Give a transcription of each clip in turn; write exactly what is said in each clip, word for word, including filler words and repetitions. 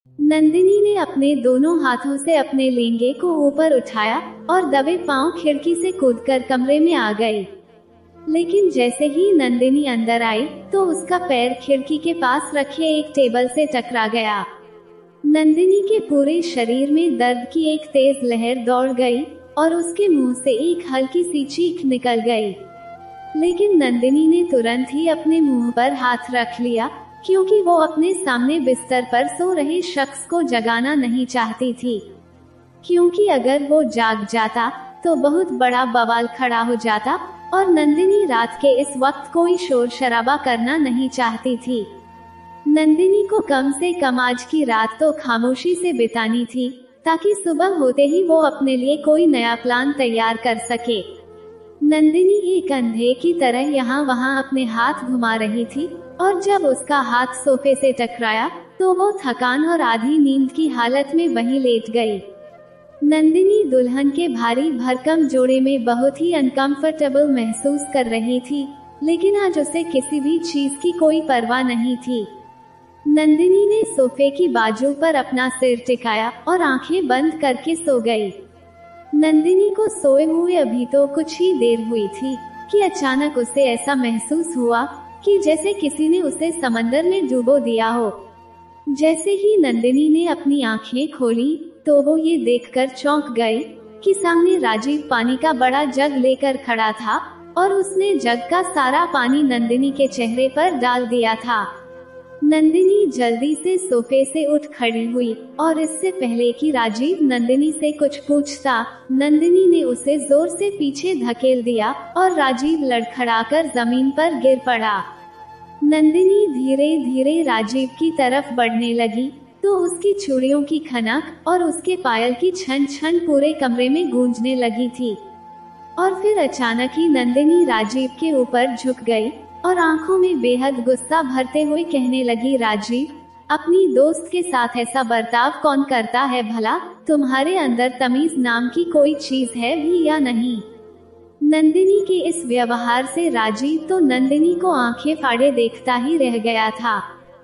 नंदिनी ने अपने दोनों हाथों से अपने लेंगे को ऊपर उठाया और दबे पांव खिड़की से कूदकर कमरे में आ गई। लेकिन जैसे ही नंदिनी अंदर आई तो उसका पैर खिड़की के पास रखे एक टेबल से टकरा गया। नंदिनी के पूरे शरीर में दर्द की एक तेज लहर दौड़ गई और उसके मुंह से एक हल्की सी चीख निकल गई। लेकिन नंदिनी ने तुरंत ही अपने मुंह पर हाथ रख लिया, क्योंकि वो अपने सामने बिस्तर पर सो रहे शख्स को जगाना नहीं चाहती थी। क्योंकि अगर वो जाग जाता तो बहुत बड़ा बवाल खड़ा हो जाता और नंदिनी रात के इस वक्त कोई शोर शराबा करना नहीं चाहती थी। नंदिनी को कम से कम आज की रात तो खामोशी से बितानी थी, ताकि सुबह होते ही वो अपने लिए कोई नया प्लान तैयार कर सके। नंदिनी एक अंधे की तरह यहाँ वहाँ अपने हाथ घुमा रही थी और जब उसका हाथ सोफे से टकराया तो वो थकान और आधी नींद की हालत में वहीं लेट गई। नंदिनी दुल्हन के भारी भरकम जोड़े में बहुत ही अनकंफर्टेबल महसूस कर रही थी, लेकिन आज उसे किसी भी चीज की कोई परवाह नहीं थी। नंदिनी ने सोफे की बाजू पर अपना सिर टिकाया और आंखें बंद करके सो गई। नंदिनी को सोए हुए अभी तो कुछ ही देर हुई थी कि अचानक उसे ऐसा महसूस हुआ कि जैसे किसी ने उसे समंदर में डुबो दिया हो। जैसे ही नंदिनी ने अपनी आंखें खोली तो वो ये देखकर चौंक गई कि सामने राजीव पानी का बड़ा जग लेकर खड़ा था और उसने जग का सारा पानी नंदिनी के चेहरे पर डाल दिया था। नंदिनी जल्दी से सोफे से उठ खड़ी हुई और इससे पहले कि राजीव नंदिनी से कुछ पूछता, नंदिनी ने उसे जोर से पीछे धकेल दिया और राजीव लड़खड़ाकर जमीन पर गिर पड़ा। नंदिनी धीरे धीरे राजीव की तरफ बढ़ने लगी तो उसकी चूड़ियों की खनक और उसके पायल की छन छन पूरे कमरे में गूंजने लगी थी। और फिर अचानक ही नंदिनी राजीव के ऊपर झुक गई और आंखों में बेहद गुस्सा भरते हुए कहने लगी, राजीव, अपनी दोस्त के साथ ऐसा बर्ताव कौन करता है भला? तुम्हारे अंदर तमीज नाम की कोई चीज है भी या नहीं? नंदिनी के इस व्यवहार से राजीव तो नंदिनी को आंखें फाड़े देखता ही रह गया था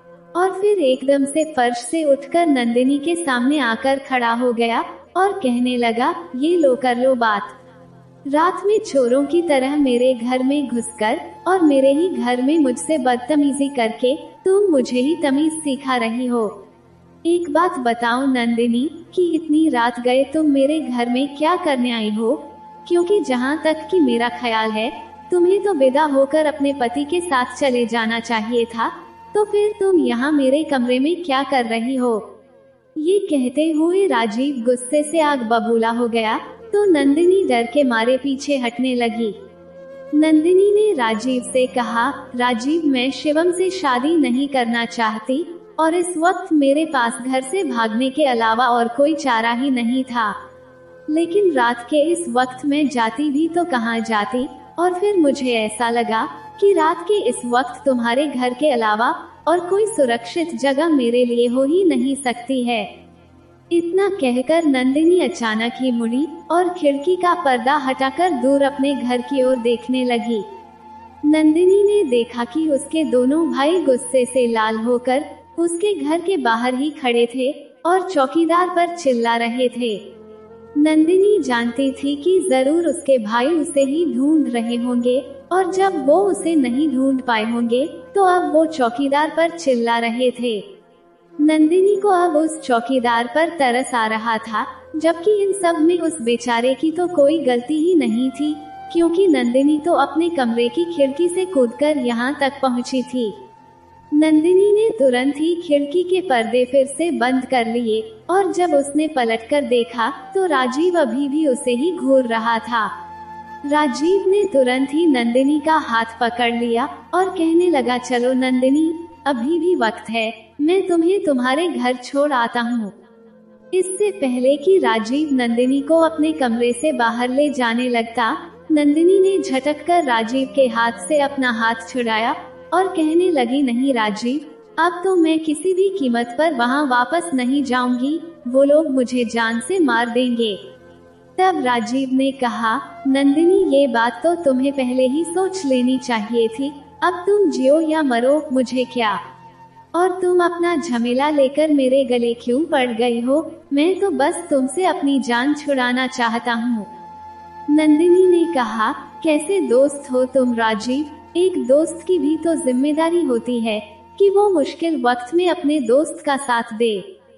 और फिर एकदम से फर्श से उठकर नंदिनी के सामने आकर खड़ा हो गया और कहने लगा, ये लो कर लो बात। रात में चोरों की तरह मेरे घर में घुसकर और मेरे ही घर में मुझसे बदतमीजी करके तुम मुझे ही तमीज सिखा रही हो। एक बात बताओ नंदिनी, कि इतनी रात गए तुम मेरे घर में क्या करने आई हो? क्योंकि जहाँ तक कि मेरा ख्याल है तुम्हें तो विदा होकर अपने पति के साथ चले जाना चाहिए था, तो फिर तुम यहाँ मेरे कमरे में क्या कर रही हो? ये कहते हुए राजीव गुस्से से आग बबूला हो गया तो नंदिनी डर के मारे पीछे हटने लगी। नंदिनी ने राजीव से कहा, राजीव, मैं शिवम से शादी नहीं करना चाहती और इस वक्त मेरे पास घर से भागने के अलावा और कोई चारा ही नहीं था। लेकिन रात के इस वक्त मैं जाती भी तो कहाँ जाती, और फिर मुझे ऐसा लगा कि रात के इस वक्त तुम्हारे घर के अलावा और कोई सुरक्षित जगह मेरे लिए हो ही नहीं सकती है। इतना कहकर नंदिनी अचानक ही मुड़ी और खिड़की का पर्दा हटाकर दूर अपने घर की ओर देखने लगी। नंदिनी ने देखा कि उसके दोनों भाई गुस्से से लाल होकर उसके घर के बाहर ही खड़े थे और चौकीदार पर चिल्ला रहे थे। नंदिनी जानती थी कि जरूर उसके भाई उसे ही ढूंढ रहे होंगे और जब वो उसे नहीं ढूंढ पाए होंगे तो अब वो चौकीदार पर चिल्ला रहे थे। नंदिनी को अब उस चौकीदार पर तरस आ रहा था, जबकि इन सब में उस बेचारे की तो कोई गलती ही नहीं थी, क्योंकि नंदिनी तो अपने कमरे की खिड़की से कूदकर यहाँ तक पहुँची थी। नंदिनी ने तुरंत ही खिड़की के पर्दे फिर से बंद कर लिए और जब उसने पलटकर देखा तो राजीव अभी भी उसे ही घूर रहा था। राजीव ने तुरंत ही नंदिनी का हाथ पकड़ लिया और कहने लगा, चलो नंदिनी, अभी भी वक्त है, मैं तुम्हें तुम्हारे घर छोड़ आता हूँ। इससे पहले कि राजीव नंदिनी को अपने कमरे से बाहर ले जाने लगता, नंदिनी ने झटक कर राजीव के हाथ से अपना हाथ छुड़ाया और कहने लगी, नहीं राजीव, अब तो मैं किसी भी कीमत पर वहाँ वापस नहीं जाऊंगी, वो लोग मुझे जान से मार देंगे। तब राजीव ने कहा, नंदिनी, ये बात तो तुम्हें पहले ही सोच लेनी चाहिए थी, अब तुम जियो या मरो, मुझे क्या। और तुम अपना झमेला लेकर मेरे गले क्यों पड़ गई हो? मैं तो बस तुमसे अपनी जान छुड़ाना चाहता हूँ। नंदिनी ने कहा, कैसे दोस्त हो तुम राजीव? एक दोस्त की भी तो जिम्मेदारी होती है कि वो मुश्किल वक्त में अपने दोस्त का साथ दे।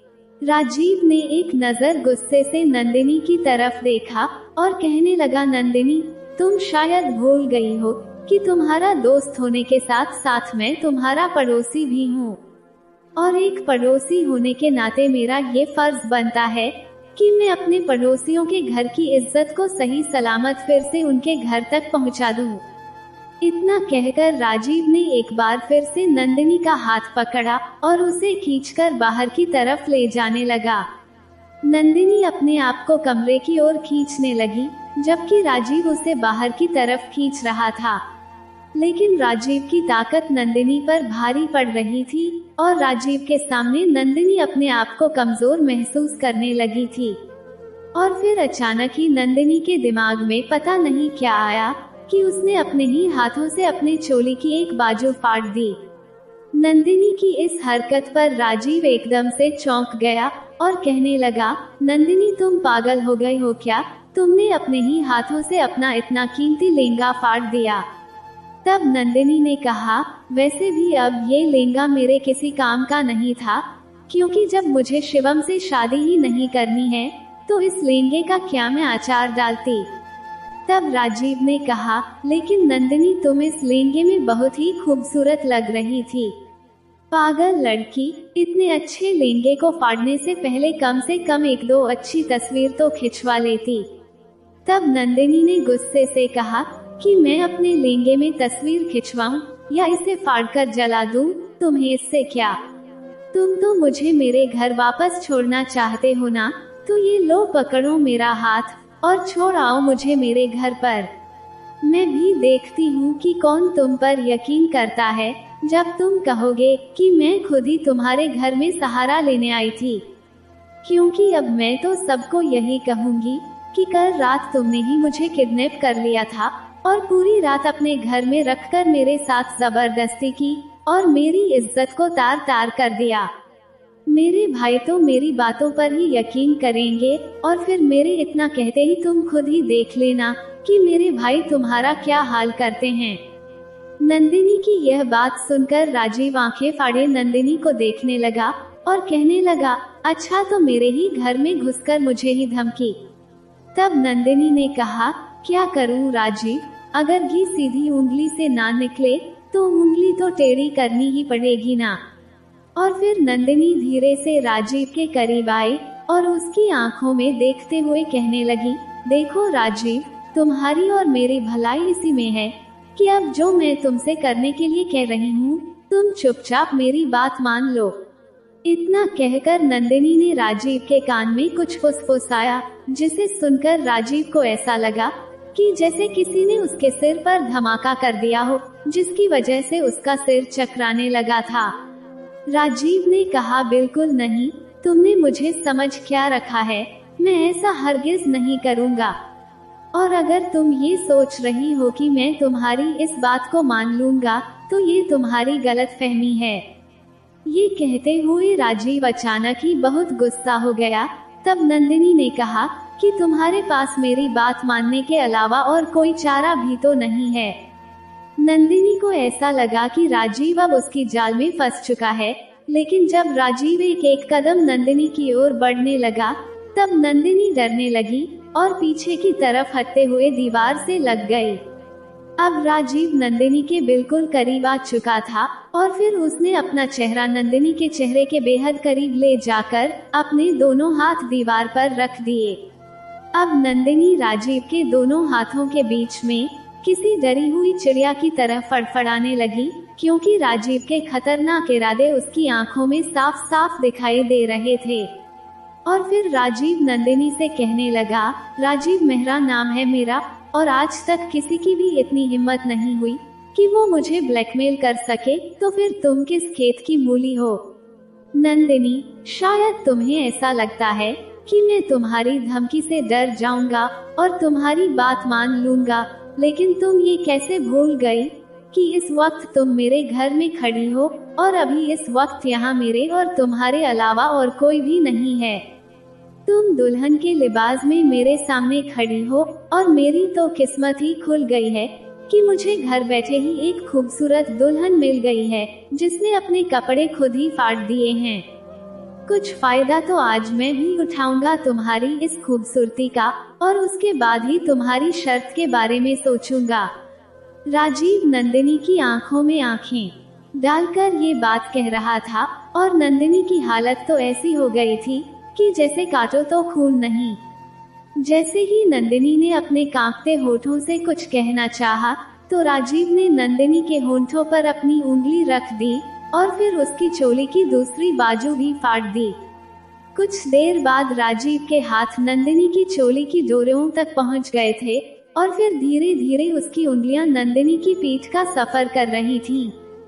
राजीव ने एक नजर गुस्से से नंदिनी की तरफ देखा और कहने लगा, नंदिनी, तुम शायद भूल गई हो कि तुम्हारा दोस्त होने के साथ साथ मैं तुम्हारा पड़ोसी भी हूँ, और एक पड़ोसी होने के नाते मेरा ये फर्ज बनता है कि मैं अपने पड़ोसियों के घर की इज्जत को सही सलामत फिर से उनके घर तक पहुँचा दूँ। इतना कहकर राजीव ने एक बार फिर से नंदिनी का हाथ पकड़ा और उसे खींचकर बाहर की तरफ ले जाने लगा। नंदिनी अपने आप को कमरे की ओर खींचने लगी, जबकि राजीव उसे बाहर की तरफ खींच रहा था। लेकिन राजीव की ताकत नंदिनी पर भारी पड़ रही थी और राजीव के सामने नंदिनी अपने आप को कमजोर महसूस करने लगी थी। और फिर अचानक ही नंदिनी के दिमाग में पता नहीं क्या आया कि उसने अपने ही हाथों से अपने चोली की एक बाजू फाड़ दी। नंदिनी की इस हरकत पर राजीव एकदम से चौंक गया और कहने लगा, नंदिनी, तुम पागल हो गई हो क्या? तुमने अपने ही हाथों से अपना इतना कीमती लहंगा फाड़ दिया। तब नंदिनी ने कहा, वैसे भी अब ये लहंगा मेरे किसी काम का नहीं था, क्योंकि जब मुझे शिवम से शादी ही नहीं करनी है तो इस लहंगे का क्या मैं अचार डालती। तब राजीव ने कहा, लेकिन नंदिनी, तुम इस लहंगे में बहुत ही खूबसूरत लग रही थी। पागल लड़की, इतने अच्छे लहंगे को फाड़ने से पहले कम से कम एक दो अच्छी तस्वीर तो खिंचवा लेती। तब नंदिनी ने गुस्से से कहा कि मैं अपने लहंगे में तस्वीर खिंचवाऊं या इसे फाड़कर जला दूं, तुम्हें इससे क्या? तुम तो मुझे मेरे घर वापस छोड़ना चाहते हो ना? तो ये लो, पकड़ो मेरा हाथ और छोड़ आओ मुझे मेरे घर पर। मैं भी देखती हूँ कि कौन तुम पर यकीन करता है जब तुम कहोगे कि मैं खुद ही तुम्हारे घर में सहारा लेने आई थी। क्योंकि अब मैं तो सबको यही कहूँगी कि कल रात तुमने ही मुझे किडनैप कर लिया था और पूरी रात अपने घर में रखकर मेरे साथ जबरदस्ती की और मेरी इज्जत को तार तार कर दिया। मेरे भाई तो मेरी बातों पर ही यकीन करेंगे और फिर मेरे इतना कहते ही तुम खुद ही देख लेना कि मेरे भाई तुम्हारा क्या हाल करते हैं। नंदिनी की यह बात सुनकर राजीव आंखें फाड़े नंदिनी को देखने लगा और कहने लगा, अच्छा, तो मेरे ही घर में घुसकर मुझे ही धमकी। तब नंदिनी ने कहा, क्या करूं राजीव? अगर घी सीधी उंगली से ना निकले तो उंगली तो टेढ़ी करनी ही पड़ेगी ना। और फिर नंदिनी धीरे से राजीव के करीब आई और उसकी आंखों में देखते हुए कहने लगी, देखो राजीव, तुम्हारी और मेरी भलाई इसी में है कि अब जो मैं तुमसे करने के लिए कह रही हूँ, तुम चुपचाप मेरी बात मान लो। इतना कहकर नंदिनी ने राजीव के कान में कुछ फुसफुसाया, जिसे सुनकर राजीव को ऐसा लगा कि जैसे किसी ने उसके सिर पर धमाका कर दिया हो, जिसकी वजह से उसका सिर चकराने लगा था। राजीव ने कहा, बिल्कुल नहीं, तुमने मुझे समझ क्या रखा है? मैं ऐसा हरगिज नहीं करूँगा। और अगर तुम ये सोच रही हो कि मैं तुम्हारी इस बात को मान लूँगा, तो ये तुम्हारी गलतफहमी है। ये कहते हुए राजीव अचानक ही बहुत गुस्सा हो गया। तब नंदिनी ने कहा कि तुम्हारे पास मेरी बात मानने के अलावा और कोई चारा भी तो नहीं है। नंदिनी को ऐसा लगा कि राजीव अब उसकी जाल में फंस चुका है, लेकिन जब राजीव एक एक कदम नंदिनी की ओर बढ़ने लगा, तब नंदिनी डरने लगी और पीछे की तरफ हटते हुए दीवार से लग गई। अब राजीव नंदिनी के बिल्कुल करीब आ चुका था और फिर उसने अपना चेहरा नंदिनी के चेहरे के बेहद करीब ले जाकर अपने दोनों हाथ दीवार पर रख दिए। अब नंदिनी राजीव के दोनों हाथों के बीच में किसी डरी हुई चिड़िया की तरह फड़फड़ाने लगी, क्योंकि राजीव के खतरनाक इरादे उसकी आंखों में साफ साफ दिखाई दे रहे थे। और फिर राजीव नंदिनी से कहने लगा, राजीव मेहरा नाम है मेरा, और आज तक किसी की भी इतनी हिम्मत नहीं हुई कि वो मुझे ब्लैकमेल कर सके, तो फिर तुम किस खेत की मूली हो? नंदिनी, शायद तुम्हें ऐसा लगता है कि मैं तुम्हारी धमकी से डर जाऊंगा और तुम्हारी बात मान लूंगा, लेकिन तुम ये कैसे भूल गई कि इस वक्त तुम मेरे घर में खड़ी हो और अभी इस वक्त यहाँ मेरे और तुम्हारे अलावा और कोई भी नहीं है। तुम दुल्हन के लिबास में मेरे सामने खड़ी हो और मेरी तो किस्मत ही खुल गई है कि मुझे घर बैठे ही एक खूबसूरत दुल्हन मिल गई है जिसने अपने कपड़े खुद ही फाड़ दिए हैं। कुछ फायदा तो आज मैं भी उठाऊंगा तुम्हारी इस खूबसूरती का, और उसके बाद ही तुम्हारी शर्त के बारे में सोचूंगा। राजीव नंदिनी की आंखों में आंखें डालकर ये बात कह रहा था और नंदिनी की हालत तो ऐसी हो गई थी कि जैसे काटो तो खून नहीं। जैसे ही नंदिनी ने अपने कांपते होठों से कुछ कहना चाहा, तो राजीव ने नंदिनी के होंठों पर अपनी उंगली रख दी और फिर उसकी चोली की दूसरी बाजू भी फाड़ दी। कुछ देर बाद राजीव के हाथ नंदिनी की चोली की डोरियों तक पहुंच गए थे और फिर धीरे धीरे उसकी उंगलियां नंदिनी की पीठ का सफर कर रही थीं।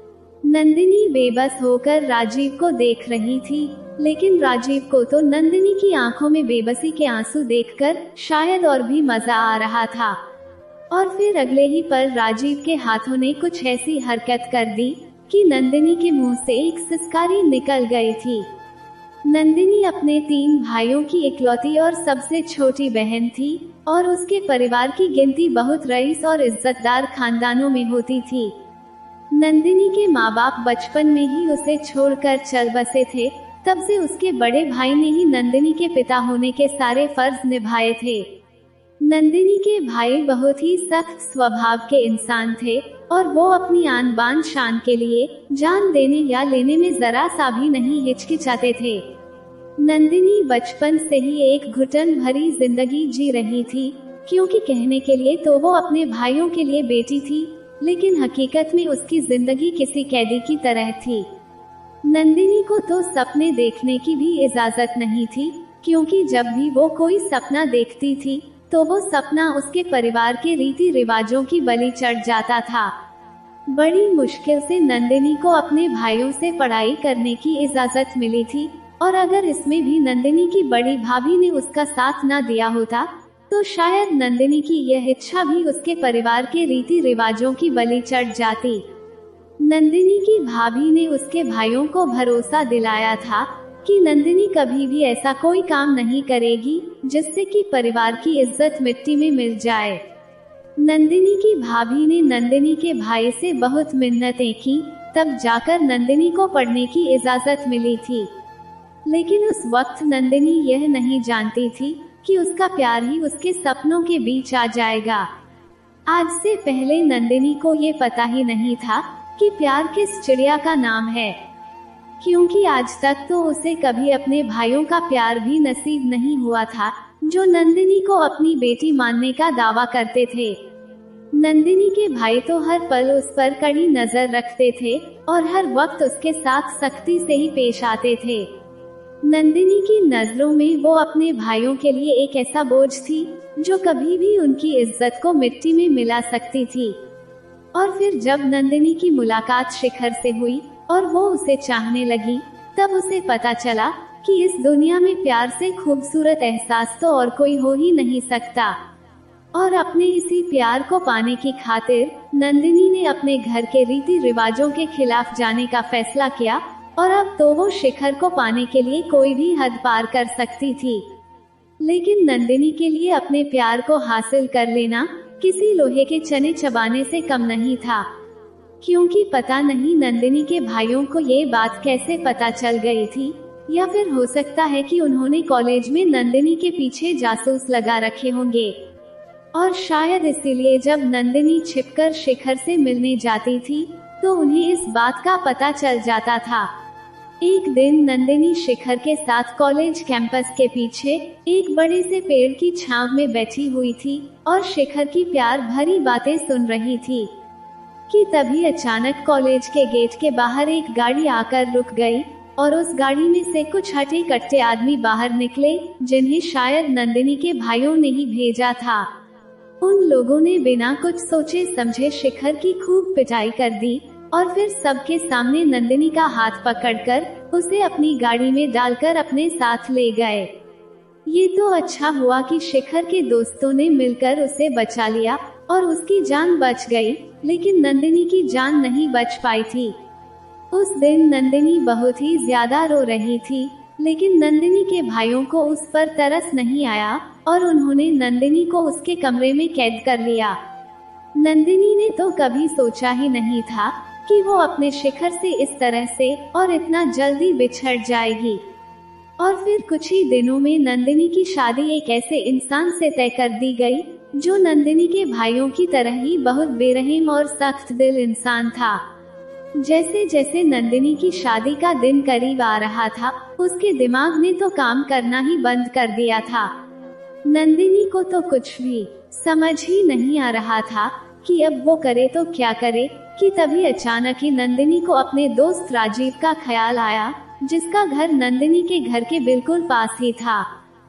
नंदिनी बेबस होकर राजीव को देख रही थी, लेकिन राजीव को तो नंदिनी की आंखों में बेबसी के आंसू देखकर शायद और भी मजा आ रहा था। और फिर अगले ही पल राजीव के हाथों ने कुछ ऐसी हरकत कर दी कि नंदिनी के मुंह से एक सिसकारी निकल गई थी। नंदिनी अपने तीन भाइयों की इकलौती और सबसे छोटी बहन थी और उसके परिवार की गिनती बहुत रईस और इज्जतदार खानदानों में होती थी। नंदिनी के माँ बाप बचपन में ही उसे छोड़कर चल बसे थे। तब से उसके बड़े भाई ने ही नंदिनी के पिता होने के सारे फर्ज निभाए थे। नंदिनी के भाई बहुत ही सख्त स्वभाव के इंसान थे और वो अपनी आन बान शान के लिए जान देने या लेने में जरा सा भी नहीं हिचकिचाते थे। नंदिनी बचपन से ही एक घुटन भरी जिंदगी जी रही थी, क्योंकि कहने के लिए तो वो अपने भाइयों के लिए बेटी थी, लेकिन हकीकत में उसकी जिंदगी किसी कैदी की तरह थी। नंदिनी को तो सपने देखने की भी इजाजत नहीं थी, क्योंकि जब भी वो कोई सपना देखती थी तो वो सपना उसके परिवार के रीति रिवाजों की बलि चढ़ जाता था। बड़ी मुश्किल से नंदिनी को अपने भाइयों से पढ़ाई करने की इजाजत मिली थी, और अगर इसमें भी नंदिनी की बड़ी भाभी ने उसका साथ न दिया होता तो शायद नंदिनी की यह इच्छा भी उसके परिवार के रीति रिवाजों की बलि चढ़ जाती। नंदिनी की भाभी ने उसके भाइयों को भरोसा दिलाया था कि नंदिनी कभी भी ऐसा कोई काम नहीं करेगी जिससे कि परिवार की इज्जत मिट्टी में मिल जाए। नंदिनी की भाभी ने नंदिनी के भाई से बहुत मिन्नतें की, तब जाकर नंदिनी को पढ़ने की इजाजत मिली थी। लेकिन उस वक्त नंदिनी यह नहीं जानती थी कि उसका प्यार ही उसके सपनों के बीच आ जाएगा। आज से पहले नंदिनी को ये पता ही नहीं था कि प्यार किस चिड़िया का नाम है, क्योंकि आज तक तो उसे कभी अपने भाइयों का प्यार भी नसीब नहीं हुआ था जो नंदिनी को अपनी बेटी मानने का दावा करते थे। नंदिनी के भाई तो हर पल उस पर कड़ी नजर रखते थे और हर वक्त उसके साथ सख्ती से ही पेश आते थे। नंदिनी की नजरों में वो अपने भाइयों के लिए एक ऐसा बोझ थी जो कभी भी उनकी इज्जत को मिट्टी में मिला सकती थी। और फिर जब नंदिनी की मुलाकात शिखर से हुई और वो उसे चाहने लगी, तब उसे पता चला कि इस दुनिया में प्यार से खूबसूरत एहसास तो और कोई हो ही नहीं सकता। और अपने इसी प्यार को पाने की खातिर नंदिनी ने अपने घर के रीति रिवाजों के खिलाफ जाने का फैसला किया, और अब तो वो शिखर को पाने के लिए कोई भी हद पार कर सकती थी। लेकिन नंदिनी के लिए अपने प्यार को हासिल कर लेना किसी लोहे के चने चबाने से कम नहीं था, क्योंकि पता नहीं नंदिनी के भाइयों को ये बात कैसे पता चल गई थी, या फिर हो सकता है कि उन्होंने कॉलेज में नंदिनी के पीछे जासूस लगा रखे होंगे, और शायद इसीलिए जब नंदिनी छिपकर शिखर से मिलने जाती थी तो उन्हें इस बात का पता चल जाता था। एक दिन नंदिनी शिखर के साथ कॉलेज कैंपस के पीछे एक बड़े से पेड़ की छांव में बैठी हुई थी और शिखर की प्यार भरी बातें सुन रही थी कि तभी अचानक कॉलेज के गेट के बाहर एक गाड़ी आकर रुक गई और उस गाड़ी में से कुछ हटे कट्टे आदमी बाहर निकले, जिन्हें शायद नंदिनी के भाइयों ने ही भेजा था। उन लोगों ने बिना कुछ सोचे समझे शिखर की खूब पिटाई कर दी और फिर सबके सामने नंदिनी का हाथ पकड़कर उसे अपनी गाड़ी में डालकर अपने साथ ले गए। ये तो अच्छा हुआ कि शिखर के दोस्तों ने मिलकर उसे बचा लिया और उसकी जान बच गई, लेकिन नंदिनी की जान नहीं बच पाई थी। उस दिन नंदिनी बहुत ही ज्यादा रो रही थी, लेकिन नंदिनी के भाइयों को उस पर तरस नहीं आया और उन्होंने नंदिनी को उसके कमरे में कैद कर लिया। नंदिनी ने तो कभी सोचा ही नहीं था कि वो अपने शिखर से इस तरह से और इतना जल्दी बिछड़ जाएगी। और फिर कुछ ही दिनों में नंदिनी की शादी एक ऐसे इंसान से तय कर दी गई जो नंदिनी के भाइयों की तरह ही बहुत बेरहम और सख्त दिल इंसान था। जैसे जैसे नंदिनी की शादी का दिन करीब आ रहा था, उसके दिमाग ने तो काम करना ही बंद कर दिया था। नंदिनी को तो कुछ भी समझ ही नहीं आ रहा था कि अब वो करे तो क्या करे, कि तभी अचानक ही नंदिनी को अपने दोस्त राजीव का ख्याल आया, जिसका घर नंदिनी के घर के बिल्कुल पास ही था।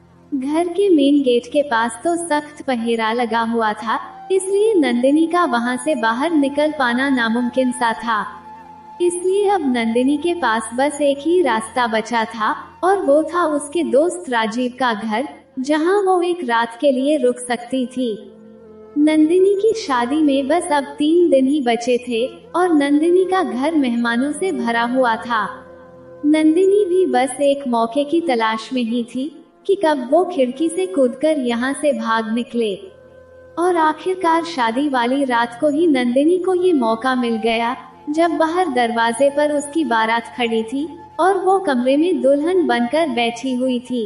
घर के मेन गेट के पास तो सख्त पहरा लगा हुआ था, इसलिए नंदिनी का वहां से बाहर निकल पाना नामुमकिन सा था। इसलिए अब नंदिनी के पास बस एक ही रास्ता बचा था, और वो था उसके दोस्त राजीव का घर, जहां वो एक रात के लिए रुक सकती थी। नंदिनी की शादी में बस अब तीन दिन ही बचे थे और नंदिनी का घर मेहमानों से भरा हुआ था। नंदिनी भी बस एक मौके की तलाश में ही थी कि कब वो खिड़की से कूदकर यहाँ से भाग निकले। और आखिरकार शादी वाली रात को ही नंदिनी को ये मौका मिल गया, जब बाहर दरवाजे पर उसकी बारात खड़ी थी और वो कमरे में दुल्हन बनकर बैठी हुई थी।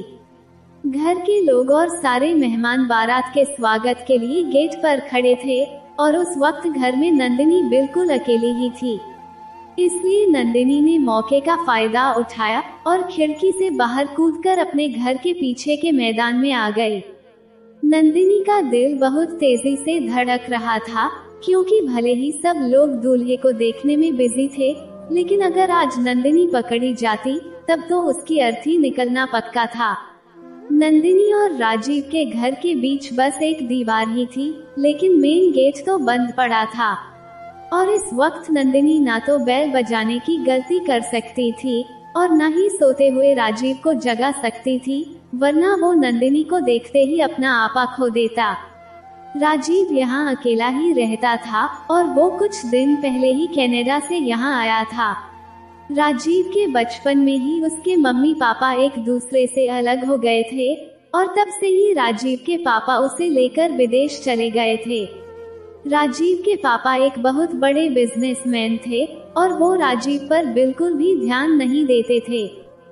घर के लोग और सारे मेहमान बारात के स्वागत के लिए गेट पर खड़े थे और उस वक्त घर में नंदिनी बिल्कुल अकेली ही थी। इसलिए नंदिनी ने मौके का फायदा उठाया और खिड़की से बाहर कूदकर अपने घर के पीछे के मैदान में आ गई। नंदिनी का दिल बहुत तेजी से धड़क रहा था, क्योंकि भले ही सब लोग दूल्हे को देखने में बिजी थे, लेकिन अगर आज नंदिनी पकड़ी जाती तब तो उसकी अर्थी निकलना पक्का था। नंदिनी और राजीव के घर के बीच बस एक दीवार ही थी, लेकिन मेन गेट तो बंद पड़ा था। और इस वक्त नंदिनी ना तो बेल बजाने की गलती कर सकती थी और न ही सोते हुए राजीव को जगा सकती थी, वरना वो नंदिनी को देखते ही अपना आपा खो देता। राजीव यहाँ अकेला ही रहता था और वो कुछ दिन पहले ही कनाडा से यहाँ आया था। राजीव के बचपन में ही उसके मम्मी पापा एक दूसरे से अलग हो गए थे और तब से ही राजीव के पापा उसे लेकर विदेश चले गए थे। राजीव के पापा एक बहुत बड़े बिजनेसमैन थे और वो राजीव पर बिल्कुल भी ध्यान नहीं देते थे।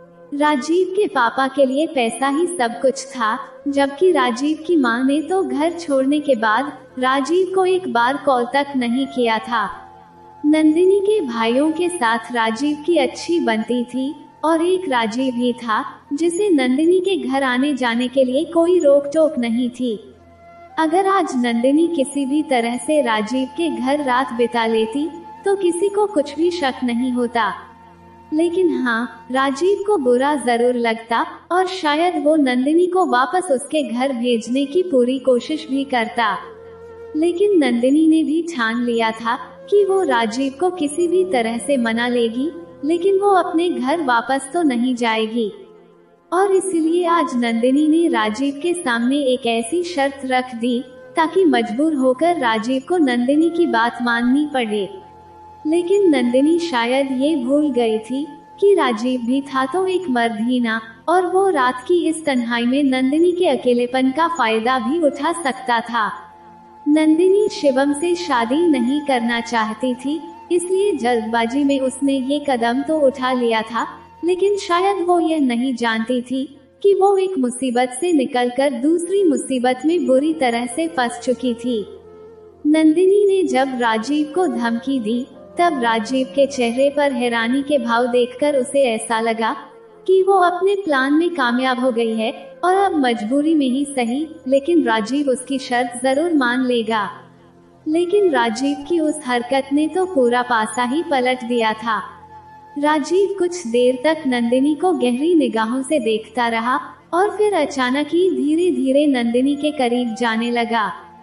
राजीव के पापा के लिए पैसा ही सब कुछ था, जबकि राजीव की मां ने तो घर छोड़ने के बाद राजीव को एक बार कॉल तक नहीं किया था। नंदिनी के भाइयों के साथ राजीव की अच्छी बनती थी और एक राजीव ही था जिसे नंदिनी के घर आने जाने के लिए कोई रोक टोक नहीं थी। अगर आज नंदिनी किसी भी तरह से राजीव के घर रात बिता लेती तो किसी को कुछ भी शक नहीं होता, लेकिन हाँ, राजीव को बुरा जरूर लगता और शायद वो नंदिनी को वापस उसके घर भेजने की पूरी कोशिश भी करता। लेकिन नंदिनी ने भी ठान लिया था कि वो राजीव को किसी भी तरह से मना लेगी, लेकिन वो अपने घर वापस तो नहीं जाएगी। और इसलिए आज नंदिनी ने राजीव के सामने एक ऐसी शर्त रख दी ताकि मजबूर होकर राजीव को नंदिनी की बात माननी पड़े। लेकिन नंदिनी शायद ये भूल गई थी कि राजीव भी था तो एक मर्द ही ना, और वो रात की इस तन्हाई में नंदिनी के अकेलेपन का फायदा भी उठा सकता था। नंदिनी शिवम से शादी नहीं करना चाहती थी, इसलिए जल्दबाजी में उसने ये कदम तो उठा लिया था, लेकिन शायद वो यह नहीं जानती थी कि वो एक मुसीबत से निकलकर दूसरी मुसीबत में बुरी तरह से फंस चुकी थी। नंदिनी ने जब राजीव को धमकी दी, तब राजीव के चेहरे पर हैरानी के भाव देखकर उसे ऐसा लगा कि वो अपने प्लान में कामयाब हो गई है और अब मजबूरी में ही सही, लेकिन राजीव उसकी शर्त जरूर मान लेगा। लेकिन राजीव की उस हरकत ने तो पूरा पासा ही पलट दिया था। राजीव कुछ देर तक नंदिनी को गहरी निगाहों से देखता रहा और फिर अचानक ही धीरे धीरे नंदिनी के करीब जाने लगा।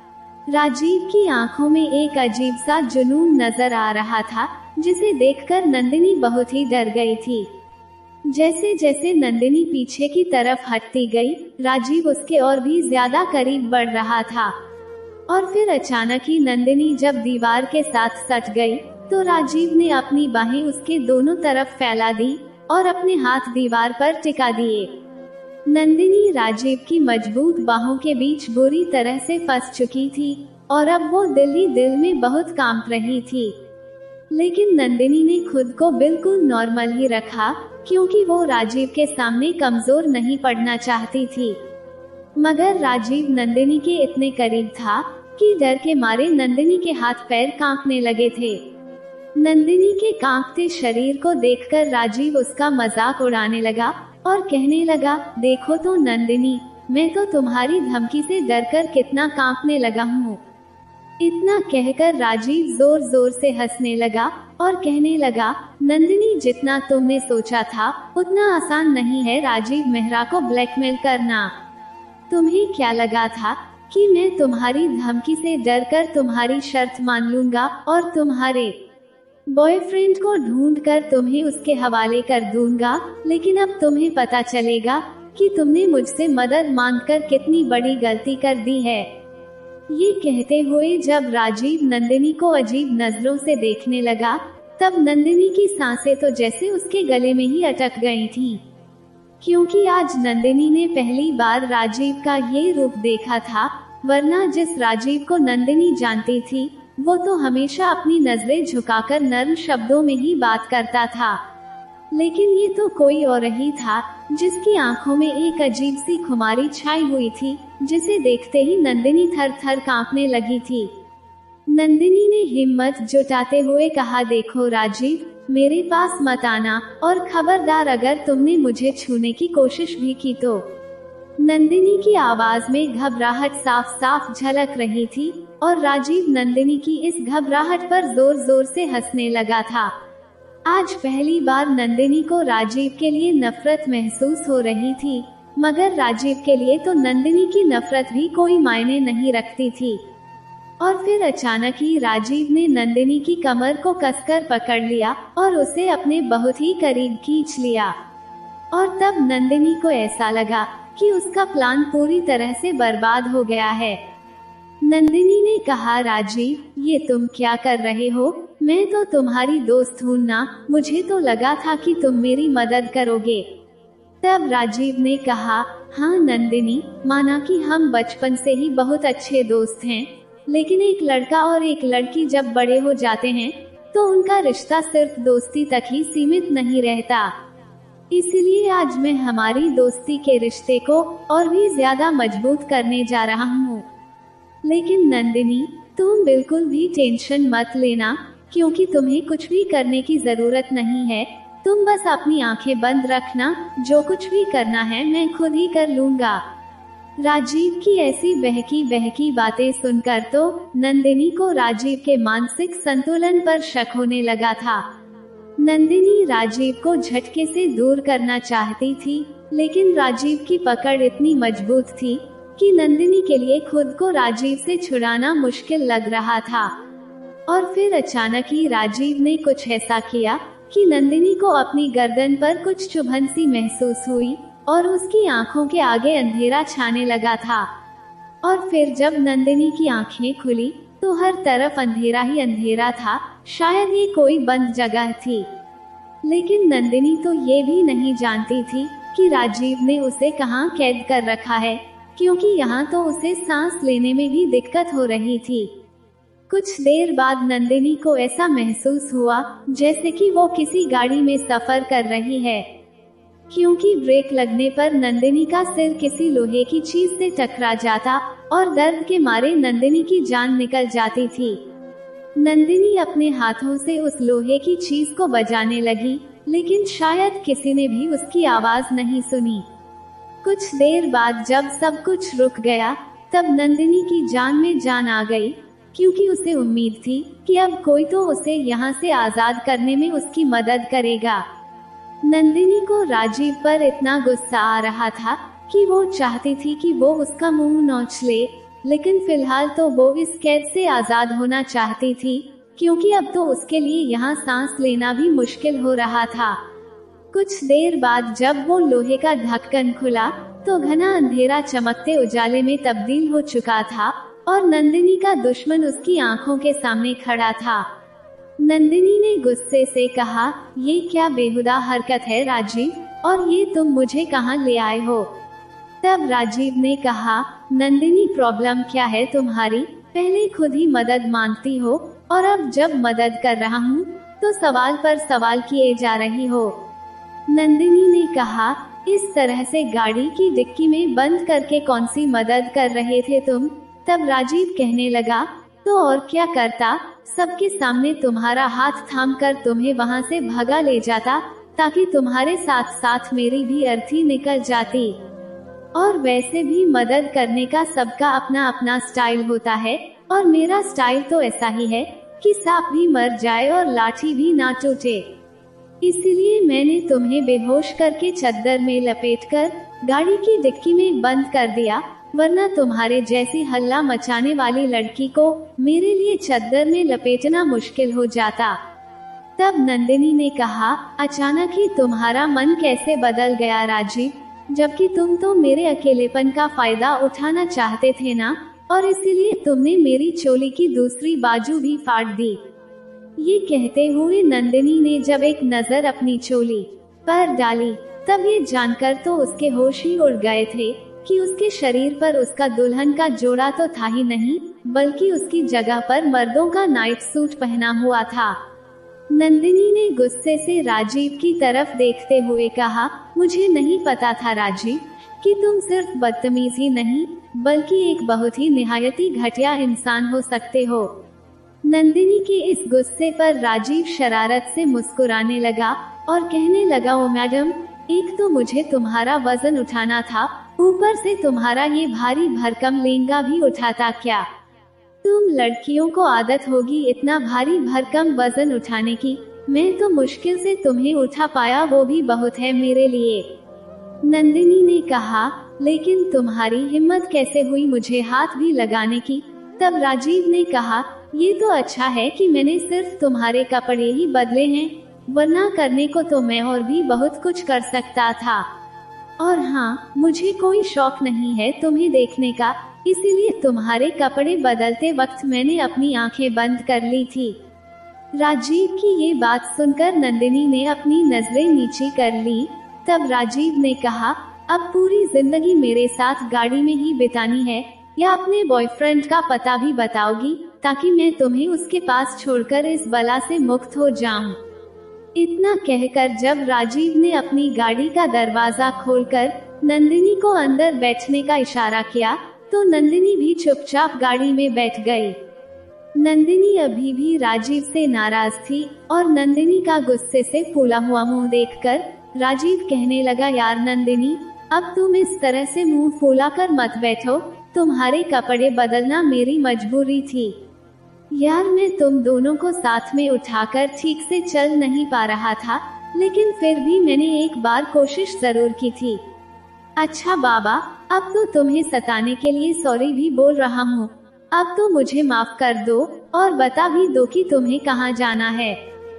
राजीव की आंखों में एक अजीब सा जुनून नजर आ रहा था, जिसे देखकर नंदिनी बहुत ही डर गई थी। जैसे जैसे नंदिनी पीछे की तरफ हटती गई, राजीव उसके और भी ज्यादा करीब बढ़ रहा था। और फिर अचानक ही नंदिनी जब दीवार के साथ सट गई तो राजीव ने अपनी बाहें उसके दोनों तरफ फैला दी और अपने हाथ दीवार पर टिका दिए। नंदिनी राजीव की मजबूत बाहों के बीच बुरी तरह से फंस चुकी थी और अब वो दिल ही दिल में बहुत कांप रही थी। लेकिन नंदिनी ने खुद को बिल्कुल नॉर्मल ही रखा, क्योंकि वो राजीव के सामने कमजोर नहीं पड़ना चाहती थी। मगर राजीव नंदिनी के इतने करीब था कि डर के मारे नंदिनी के हाथ पैर कांपने लगे थे। नंदिनी के कांपते शरीर को देखकर राजीव उसका मजाक उड़ाने लगा और कहने लगा, देखो तो नंदिनी, मैं तो तुम्हारी धमकी से डरकर कितना कांपने लगा हूँ। इतना कहकर राजीव जोर जोर से हंसने लगा और कहने लगा, नंदिनी, जितना तुमने सोचा था उतना आसान नहीं है राजीव मेहरा को ब्लैकमेल करना। तुम्हें क्या लगा था कि मैं तुम्हारी धमकी से डरकर तुम्हारी शर्त मान लूंगा और तुम्हारे बॉयफ्रेंड को ढूंढकर तुम्हें उसके हवाले कर दूंगा। लेकिन अब तुम्हें पता चलेगा कि तुमने मुझसे मदद मांगकर कितनी बड़ी गलती कर दी है। ये कहते हुए जब राजीव नंदिनी को अजीब नजरों से देखने लगा, तब नंदिनी की सांसें तो जैसे उसके गले में ही अटक गई थीं। क्योंकि आज नंदिनी ने पहली बार राजीव का ये रूप देखा था, वरना जिस राजीव को नंदिनी जानती थी वो तो हमेशा अपनी नजरें झुकाकर नर्म शब्दों में ही बात करता था। लेकिन ये तो कोई और ही था जिसकी आंखों में एक अजीब सी खुमारी छाई हुई थी, जिसे देखते ही नंदिनी थर थर कांपने लगी थी। नंदिनी ने हिम्मत जुटाते हुए कहा, देखो राजीव, मेरे पास मत आना और खबरदार अगर तुमने मुझे छूने की कोशिश भी की तो। नंदिनी की आवाज में घबराहट साफ साफ झलक रही थी और राजीव नंदिनी की इस घबराहट पर जोर जोर से हंसने लगा था। आज पहली बार नंदिनी को राजीव के लिए नफरत महसूस हो रही थी, मगर राजीव के लिए तो नंदिनी की नफरत भी कोई मायने नहीं रखती थी। और फिर अचानक ही राजीव ने नंदिनी की कमर को कसकर पकड़ लिया और उसे अपने बहुत ही करीब खींच लिया। और तब नंदिनी को ऐसा लगा कि उसका प्लान पूरी तरह से बर्बाद हो गया है। नंदिनी ने कहा, राजीव, ये तुम क्या कर रहे हो? मैं तो तुम्हारी दोस्त हूँ ना, मुझे तो लगा था कि तुम मेरी मदद करोगे। तब राजीव ने कहा, हाँ नंदिनी, माना कि हम बचपन से ही बहुत अच्छे दोस्त हैं, लेकिन एक लड़का और एक लड़की जब बड़े हो जाते हैं तो उनका रिश्ता सिर्फ दोस्ती तक ही सीमित नहीं रहता। इसलिए आज मैं हमारी दोस्ती के रिश्ते को और भी ज्यादा मजबूत करने जा रहा हूँ। लेकिन नंदिनी, तुम बिल्कुल भी टेंशन मत लेना, क्योंकि तुम्हें कुछ भी करने की जरूरत नहीं है। तुम बस अपनी आंखें बंद रखना, जो कुछ भी करना है मैं खुद ही कर लूंगा। राजीव की ऐसी बहकी बहकी बातें सुनकर तो नंदिनी को राजीव के मानसिक संतुलन पर शक होने लगा था। नंदिनी राजीव को झटके से दूर करना चाहती थी, लेकिन राजीव की पकड़ इतनी मजबूत थी कि नंदिनी के लिए खुद को राजीव से छुड़ाना मुश्किल लग रहा था। और फिर अचानक ही राजीव ने कुछ ऐसा किया कि नंदिनी को अपनी गर्दन पर कुछ चुभन सी महसूस हुई और उसकी आंखों के आगे अंधेरा छाने लगा था। और फिर जब नंदिनी की आंखें खुली तो हर तरफ अंधेरा ही अंधेरा था, शायद ये कोई बंद जगह थी। लेकिन नंदिनी तो ये भी नहीं जानती थी कि राजीव ने उसे कहाँ कैद कर रखा है, क्योंकि यहाँ तो उसे सांस लेने में भी दिक्कत हो रही थी। कुछ देर बाद नंदिनी को ऐसा महसूस हुआ जैसे कि वो किसी गाड़ी में सफर कर रही है, क्योंकि ब्रेक लगने पर नंदिनी का सिर किसी लोहे की चीज से टकरा जाता और दर्द के मारे नंदिनी की जान निकल जाती थी। नंदिनी अपने हाथों से उस लोहे की चीज को बजाने लगी, लेकिन शायद किसी ने भी उसकी आवाज नहीं सुनी। कुछ देर बाद जब सब कुछ रुक गया, तब नंदिनी की जान में जान आ गई, क्योंकि उसे उम्मीद थी कि अब कोई तो उसे यहाँ से आजाद करने में उसकी मदद करेगा। नंदिनी को राजीव पर इतना गुस्सा आ रहा था कि वो चाहती थी कि वो उसका मुंह नोच ले, लेकिन फिलहाल तो वो इस कैद से आजाद होना चाहती थी, क्योंकि अब तो उसके लिए यहाँ सांस लेना भी मुश्किल हो रहा था। कुछ देर बाद जब वो लोहे का ढक्कन खुला तो घना अंधेरा चमकते उजाले में तब्दील हो चुका था और नंदिनी का दुश्मन उसकी आंखों के सामने खड़ा था। नंदिनी ने गुस्से से कहा, ये क्या बेहुदा हरकत है राजीव, और ये तुम मुझे कहाँ ले आए हो? तब राजीव ने कहा, नंदिनी प्रॉब्लम क्या है तुम्हारी? पहले खुद ही मदद मांगती हो और अब जब मदद कर रहा हूँ तो सवाल पर सवाल किए जा रही हो। नंदिनी ने कहा, इस तरह से गाड़ी की डिक्की में बंद करके कौन सी मदद कर रहे थे तुम? तब राजीव कहने लगा, तो और क्या करता, सबके सामने तुम्हारा हाथ थामकर तुम्हें वहां से भगा ले जाता ताकि तुम्हारे साथ साथ मेरी भी अर्थी निकल जाती। और वैसे भी मदद करने का सबका अपना अपना स्टाइल होता है, और मेरा स्टाइल तो ऐसा ही है कि सांप भी मर जाए और लाठी भी ना टूटे। इसलिए मैंने तुम्हें बेहोश करके चद्दर में लपेटकर गाड़ी की डिक्की में बंद कर दिया, वरना तुम्हारे जैसी हल्ला मचाने वाली लड़की को मेरे लिए चद्दर में लपेटना मुश्किल हो जाता। तब नंदिनी ने कहा, अचानक ही तुम्हारा मन कैसे बदल गया राजीव, जबकि तुम तो मेरे अकेलेपन का फायदा उठाना चाहते थे ना, और इसीलिए तुमने मेरी चोली की दूसरी बाजू भी फाड़ दी। ये कहते हुए नंदिनी ने जब एक नजर अपनी चोली पर डाली, तब ये जानकर तो उसके होश ही उड़ गए थे कि उसके शरीर पर उसका दुल्हन का जोड़ा तो था ही नहीं, बल्कि उसकी जगह पर मर्दों का नाइट सूट पहना हुआ था। नंदिनी ने गुस्से से राजीव की तरफ देखते हुए कहा, मुझे नहीं पता था राजीव कि तुम सिर्फ बदतमीज ही नहीं बल्कि एक बहुत ही निहायती घटिया इंसान हो सकते हो। नंदिनी के इस गुस्से पर राजीव शरारत से मुस्कुराने लगा और कहने लगा, ओ मैडम, एक तो मुझे तुम्हारा वजन उठाना था, ऊपर से तुम्हारा ये भारी भरकम लहंगा भी उठाता क्या? तुम लड़कियों को आदत होगी इतना भारी भरकम वजन उठाने की, मैं तो मुश्किल से तुम्हें उठा पाया, वो भी बहुत है मेरे लिए। नंदिनी ने कहा, लेकिन तुम्हारी हिम्मत कैसे हुई मुझे हाथ भी लगाने की? तब राजीव ने कहा, ये तो अच्छा है कि मैंने सिर्फ तुम्हारे कपड़े ही बदले हैं, वरना करने को तो मैं और भी बहुत कुछ कर सकता था। और हाँ, मुझे कोई शौक नहीं है तुम्हें देखने का, इसीलिए तुम्हारे कपड़े बदलते वक्त मैंने अपनी आंखें बंद कर ली थी। राजीव की ये बात सुनकर नंदिनी ने अपनी नजरें नीची कर ली। तब राजीव ने कहा, अब पूरी जिंदगी मेरे साथ गाड़ी में ही बितानी है या अपने बॉयफ्रेंड का पता भी बताओगी ताकि मैं तुम्हें उसके पास छोड़कर इस बला से मुक्त हो जाऊं। इतना कहकर जब राजीव ने अपनी गाड़ी का दरवाजा खोलकर नंदिनी को अंदर बैठने का इशारा किया तो नंदिनी भी चुपचाप गाड़ी में बैठ गई। नंदिनी अभी भी राजीव से नाराज थी और नंदिनी का गुस्से से फूला हुआ मुंह देखकर राजीव कहने लगा, यार नंदिनी, अब तुम इस तरह से मुंह फूला कर मत बैठो, तुम्हारे कपड़े बदलना मेरी मजबूरी थी। यार, मैं तुम दोनों को साथ में उठाकर ठीक से चल नहीं पा रहा था, लेकिन फिर भी मैंने एक बार कोशिश जरूर की थी। अच्छा बाबा, अब तो तुम्हें सताने के लिए सॉरी भी बोल रहा हूँ, अब तो मुझे माफ कर दो और बता भी दो कि तुम्हें कहाँ जाना है।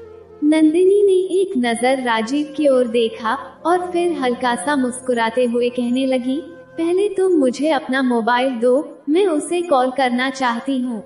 नंदिनी ने एक नजर राजीव की ओर देखा और फिर हल्का सा मुस्कुराते हुए कहने लगी, पहले तुम मुझे अपना मोबाइल दो, मैं उसे कॉल करना चाहती हूँ।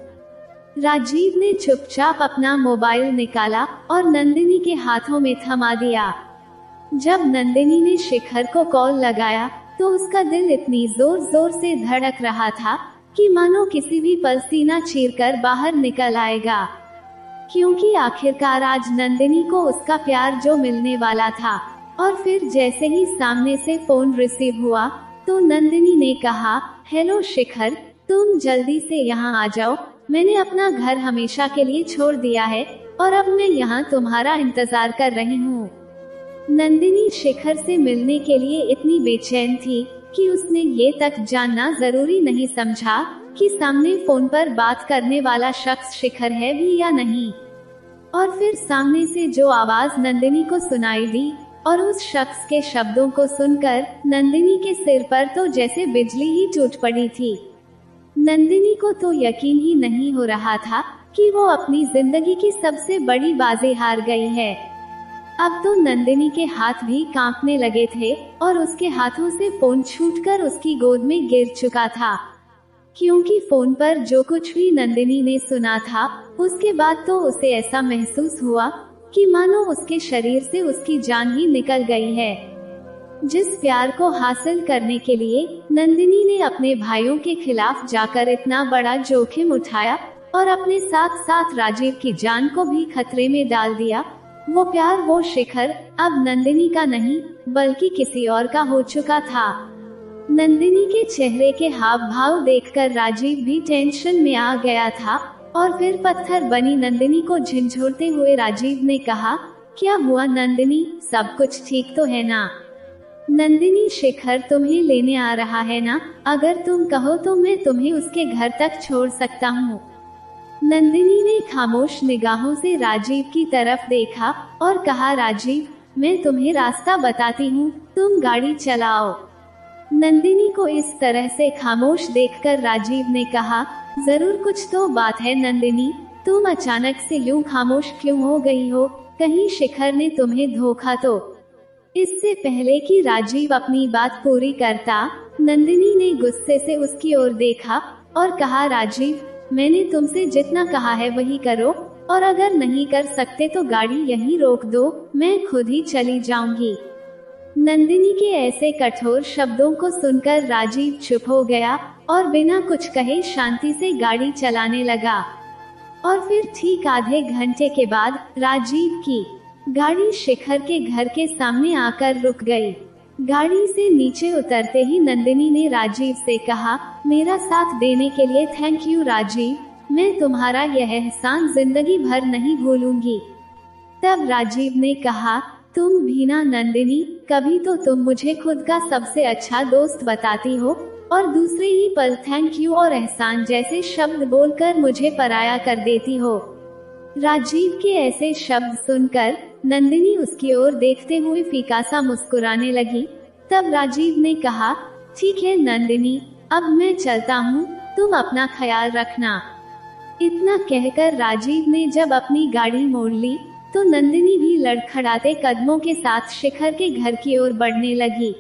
राजीव ने चुपचाप अपना मोबाइल निकाला और नंदिनी के हाथों में थमा दिया। जब नंदिनी ने शिखर को कॉल लगाया तो उसका दिल इतनी जोर जोर से धड़क रहा था कि मानो किसी भी पल सीना चीरकर बाहर निकल आएगा, क्योंकि आखिरकार आज नंदिनी को उसका प्यार जो मिलने वाला था। और फिर जैसे ही सामने से फोन रिसीव हुआ तो नंदिनी ने कहा, हेलो शिखर, तुम जल्दी से यहाँ आ जाओ, मैंने अपना घर हमेशा के लिए छोड़ दिया है और अब मैं यहाँ तुम्हारा इंतजार कर रही हूँ। नंदिनी शिखर से मिलने के लिए इतनी बेचैन थी कि उसने ये तक जानना जरूरी नहीं समझा कि सामने फोन पर बात करने वाला शख्स शिखर है भी या नहीं। और फिर सामने से जो आवाज नंदिनी को सुनाई दी और उस शख्स के शब्दों को सुनकर नंदिनी के सिर पर तो जैसे बिजली ही टूट पड़ी थी। नंदिनी को तो यकीन ही नहीं हो रहा था कि वो अपनी जिंदगी की सबसे बड़ी बाजी हार गई है। अब तो नंदिनी के हाथ भी कांपने लगे थे और उसके हाथों से फोन छूटकर उसकी गोद में गिर चुका था। क्योंकि फोन पर जो कुछ भी नंदिनी ने सुना था, उसके बाद तो उसे ऐसा महसूस हुआ कि मानो उसके शरीर से उसकी जान ही निकल गई है। जिस प्यार को हासिल करने के लिए नंदिनी ने अपने भाइयों के खिलाफ जाकर इतना बड़ा जोखिम उठाया और अपने साथ साथ राजीव की जान को भी खतरे में डाल दिया, वो प्यार, वो शिखर अब नंदिनी का नहीं बल्कि किसी और का हो चुका था। नंदिनी के चेहरे के हाव भाव देखकर राजीव भी टेंशन में आ गया था और फिर पत्थर बनी नंदिनी को झिंझोड़ते हुए राजीव ने कहा, क्या हुआ नंदिनी, सब कुछ ठीक तो है ना? नंदिनी, शिखर तुम्हें लेने आ रहा है ना? अगर तुम कहो तो मैं तुम्हें उसके घर तक छोड़ सकता हूँ। नंदिनी ने खामोश निगाहों से राजीव की तरफ देखा और कहा, राजीव, मैं तुम्हें रास्ता बताती हूँ, तुम गाड़ी चलाओ। नंदिनी को इस तरह से खामोश देखकर राजीव ने कहा, जरूर कुछ तो बात है नंदिनी, तुम अचानक से यूं खामोश क्यों हो गई हो? कहीं शिखर ने तुम्हें धोखा तो? इससे पहले कि राजीव अपनी बात पूरी करता, नंदिनी ने गुस्से से उसकी ओर देखा और कहा, राजीव, मैंने तुमसे जितना कहा है वही करो, और अगर नहीं कर सकते तो गाड़ी यहीं रोक दो, मैं खुद ही चली जाऊंगी। नंदिनी के ऐसे कठोर शब्दों को सुनकर राजीव चुप हो गया और बिना कुछ कहे शांति से गाड़ी चलाने लगा। और फिर ठीक आधे घंटे के बाद राजीव की गाड़ी शिखर के घर के सामने आकर रुक गई। गाड़ी से नीचे उतरते ही नंदिनी ने राजीव से कहा, मेरा साथ देने के लिए थैंक यू राजीव, मैं तुम्हारा यह एहसान जिंदगी भर नहीं भूलूंगी। तब राजीव ने कहा, तुम भी ना नंदिनी, कभी तो तुम मुझे खुद का सबसे अच्छा दोस्त बताती हो और दूसरे ही पल थैंक यू और एहसान जैसे शब्द बोलकर मुझे पराया कर देती हो। राजीव के ऐसे शब्द सुनकर नंदिनी उसकी ओर देखते हुए फीका सा मुस्कुराने लगी। तब राजीव ने कहा, ठीक है नंदिनी, अब मैं चलता हूँ, तुम अपना ख्याल रखना। इतना कहकर राजीव ने जब अपनी गाड़ी मोड़ ली तो नंदिनी भी लड़खड़ाते कदमों के साथ शिखर के घर की ओर बढ़ने लगी।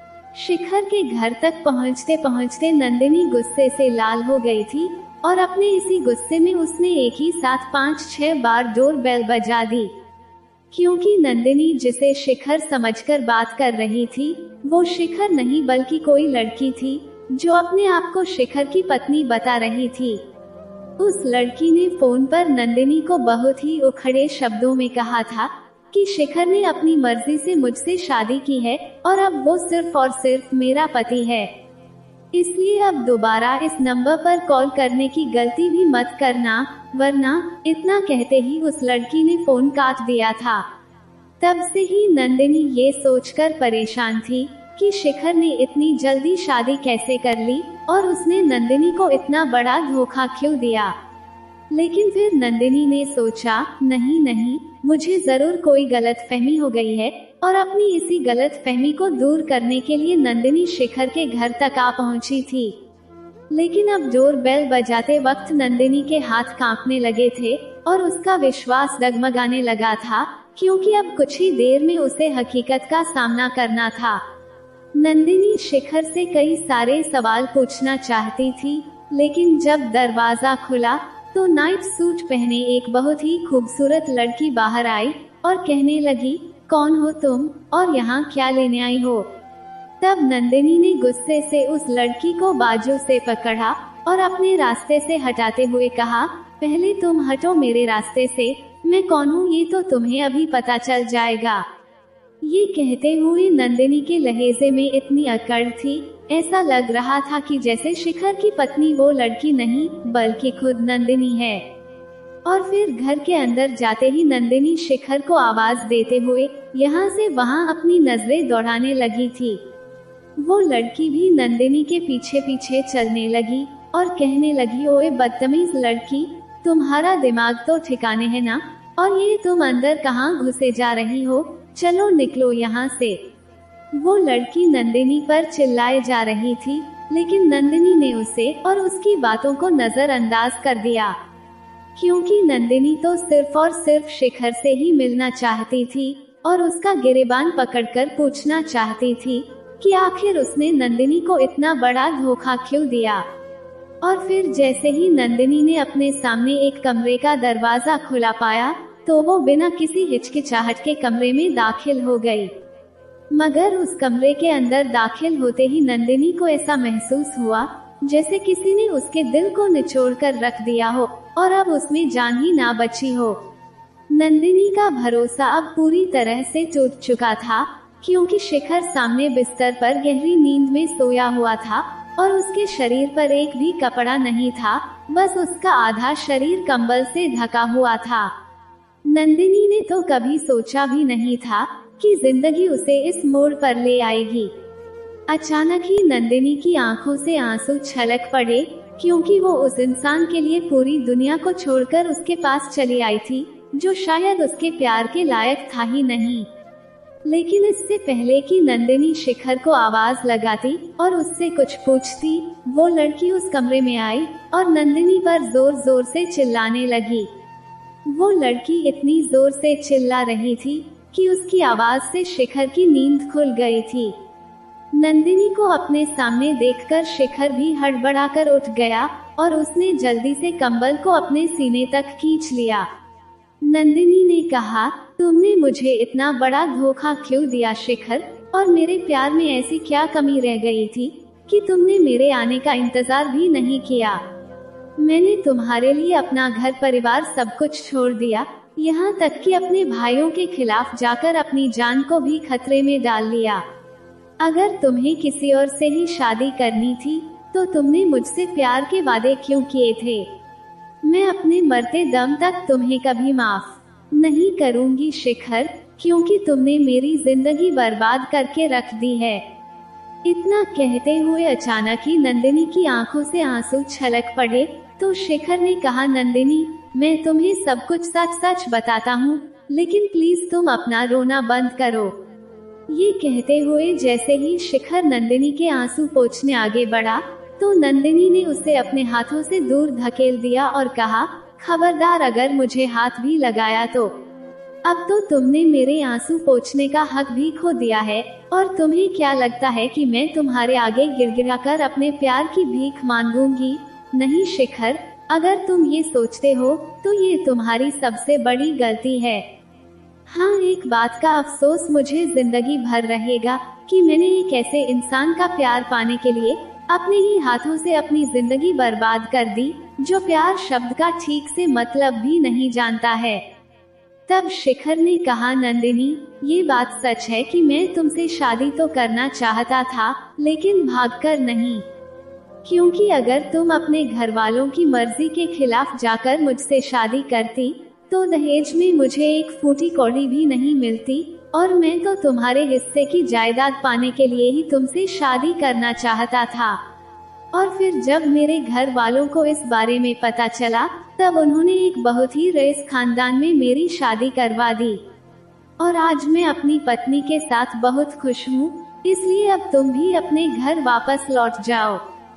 शिखर के घर तक पहुंचते पहुंचते नंदिनी गुस्से से लाल हो गई थी और अपने इसी गुस्से में उसने एक ही साथ पाँच छह बार डोर बेल बजा दी। क्योंकि नंदिनी जिसे शिखर समझकर बात कर रही थी, वो शिखर नहीं बल्कि कोई लड़की थी जो अपने आप को शिखर की पत्नी बता रही थी। उस लड़की ने फोन पर नंदिनी को बहुत ही उखड़े शब्दों में कहा था कि शिखर ने अपनी मर्जी से मुझसे शादी की है और अब वो सिर्फ और सिर्फ मेरा पति है, इसलिए अब दोबारा इस नंबर पर कॉल करने की गलती भी मत करना, वरना। इतना कहते ही उस लड़की ने फोन काट दिया था। तब से ही नंदिनी ये सोचकर परेशान थी कि शिखर ने इतनी जल्दी शादी कैसे कर ली और उसने नंदिनी को इतना बड़ा धोखा क्यों दिया। लेकिन फिर नंदिनी ने सोचा, नहीं नहीं, मुझे जरूर कोई गलतफहमी हो गई है, और अपनी इसी गलतफहमी को दूर करने के लिए नंदिनी शिखर के घर तक आ पहुंची थी। लेकिन अब डोर बेल बजाते वक्त नंदिनी के हाथ कांपने लगे थे और उसका विश्वास डगमगाने लगा था, क्योंकि अब कुछ ही देर में उसे हकीकत का सामना करना था। नंदिनी शिखर से कई सारे सवाल पूछना चाहती थी, लेकिन जब दरवाजा खुला तो नाइट सूट पहने एक बहुत ही खूबसूरत लड़की बाहर आई और कहने लगी, कौन हो तुम और यहाँ क्या लेने आई हो? तब नंदिनी ने गुस्से से उस लड़की को बाजू से पकड़ा और अपने रास्ते से हटाते हुए कहा, पहले तुम हटो मेरे रास्ते से, मैं कौन हूँ ये तो तुम्हें अभी पता चल जाएगा। ये कहते हुए नंदिनी के लहजे में इतनी अकड़ थी, ऐसा लग रहा था कि जैसे शिखर की पत्नी वो लड़की नहीं बल्कि खुद नंदिनी है। और फिर घर के अंदर जाते ही नंदिनी शिखर को आवाज देते हुए यहाँ से वहाँ अपनी नजरें दौड़ाने लगी थी। वो लड़की भी नंदिनी के पीछे पीछे चलने लगी और कहने लगी, ओए बदतमीज लड़की, तुम्हारा दिमाग तो ठिकाने है ना, और ये तुम अंदर कहाँ घुसे जा रही हो, चलो निकलो यहाँ से। वो लड़की नंदिनी पर चिल्लाए जा रही थी, लेकिन नंदिनी ने उसे और उसकी बातों को नजरअंदाज कर दिया, क्योंकि नंदिनी तो सिर्फ और सिर्फ शिखर से ही मिलना चाहती थी और उसका गिरेबान पकड़कर पूछना चाहती थी कि आखिर उसने नंदिनी को इतना बड़ा धोखा क्यों दिया। और फिर जैसे ही नंदिनी ने अपने सामने एक कमरे का दरवाजा खुला पाया, तो वो बिना किसी हिचकिचाहट के कमरे में दाखिल हो गई। मगर उस कमरे के अंदर दाखिल होते ही नंदिनी को ऐसा महसूस हुआ जैसे किसी ने उसके दिल को निचोड़ कर रख दिया हो और अब उसमें जान ही ना बची हो। नंदिनी का भरोसा अब पूरी तरह से टूट चुका था, क्योंकि शिखर सामने बिस्तर पर गहरी नींद में सोया हुआ था और उसके शरीर पर एक भी कपड़ा नहीं था, बस उसका आधा शरीर कंबल से ढका हुआ था। नंदिनी ने तो कभी सोचा भी नहीं था कि जिंदगी उसे इस मोड़ पर ले आएगी। अचानक ही नंदिनी की आंखों से आंसू छलक पड़े, क्योंकि वो उस इंसान के लिए पूरी दुनिया को छोड़कर उसके पास चली आई थी, जो शायद उसके प्यार के लायक था ही नहीं। लेकिन इससे पहले कि नंदिनी शिखर को आवाज लगाती और उससे कुछ पूछती, वो लड़की उस कमरे में आई और नंदिनी पर जोर जोर से चिल्लाने लगी। वो लड़की इतनी जोर से चिल्ला रही थी कि उसकी आवाज से शिखर की नींद खुल गई थी। नंदिनी को अपने सामने देखकर शिखर भी हड़बड़ाकर उठ गया और उसने जल्दी से कंबल को अपने सीने तक खींच लिया। नंदिनी ने कहा, तुमने मुझे इतना बड़ा धोखा क्यों दिया शिखर, और मेरे प्यार में ऐसी क्या कमी रह गई थी कि तुमने मेरे आने का इंतजार भी नहीं किया। मैंने तुम्हारे लिए अपना घर परिवार सब कुछ छोड़ दिया, यहाँ तक कि अपने भाइयों के खिलाफ जाकर अपनी जान को भी खतरे में डाल लिया। अगर तुम्हें किसी और से ही शादी करनी थी तो तुमने मुझसे प्यार के वादे क्यों किए थे। मैं अपने मरते दम तक तुम्हें कभी माफ नहीं करूंगी शिखर, क्योंकि तुमने मेरी जिंदगी बर्बाद करके रख दी है। इतना कहते हुए अचानक ही नंदिनी की आंखों से आंसू छलक पड़े, तो शिखर ने कहा, नंदिनी, मैं तुम्हें सब कुछ सच सच बताता हूँ, लेकिन प्लीज तुम अपना रोना बंद करो। ये कहते हुए जैसे ही शिखर नंदिनी के आंसू पोंछने आगे बढ़ा, तो नंदिनी ने उसे अपने हाथों से दूर धकेल दिया और कहा, खबरदार अगर मुझे हाथ भी लगाया तो। अब तो तुमने मेरे आंसू पोंछने का हक भी खो दिया है, और तुम्हें क्या लगता है कि मैं तुम्हारे आगे गिड़गिड़ाकर अपने प्यार की भीख मांगूंगी? नहीं शिखर, अगर तुम ये सोचते हो तो ये तुम्हारी सबसे बड़ी गलती है। हाँ, एक बात का अफसोस मुझे जिंदगी भर रहेगा कि मैंने एक ऐसे इंसान का प्यार पाने के लिए अपने ही हाथों से अपनी जिंदगी बर्बाद कर दी, जो प्यार शब्द का ठीक से मतलब भी नहीं जानता है। तब शिखर ने कहा, नंदिनी, ये बात सच है कि मैं तुमसे शादी तो करना चाहता था, लेकिन भागकर नहीं, क्योंकि अगर तुम अपने घर वालों की मर्जी के खिलाफ जाकर मुझसे शादी करती तो दहेज में मुझे एक फूटी कौड़ी भी नहीं मिलती, और मैं तो तुम्हारे हिस्से की जायदाद पाने के लिए ही तुमसे शादी करना चाहता था। और फिर जब मेरे घर वालों को इस बारे में पता चला, तब उन्होंने एक बहुत ही रईस खानदान में मेरी शादी करवा दी, और आज मैं अपनी पत्नी के साथ बहुत खुश हूँ, इसलिए अब तुम भी अपने घर वापस लौट जाओ।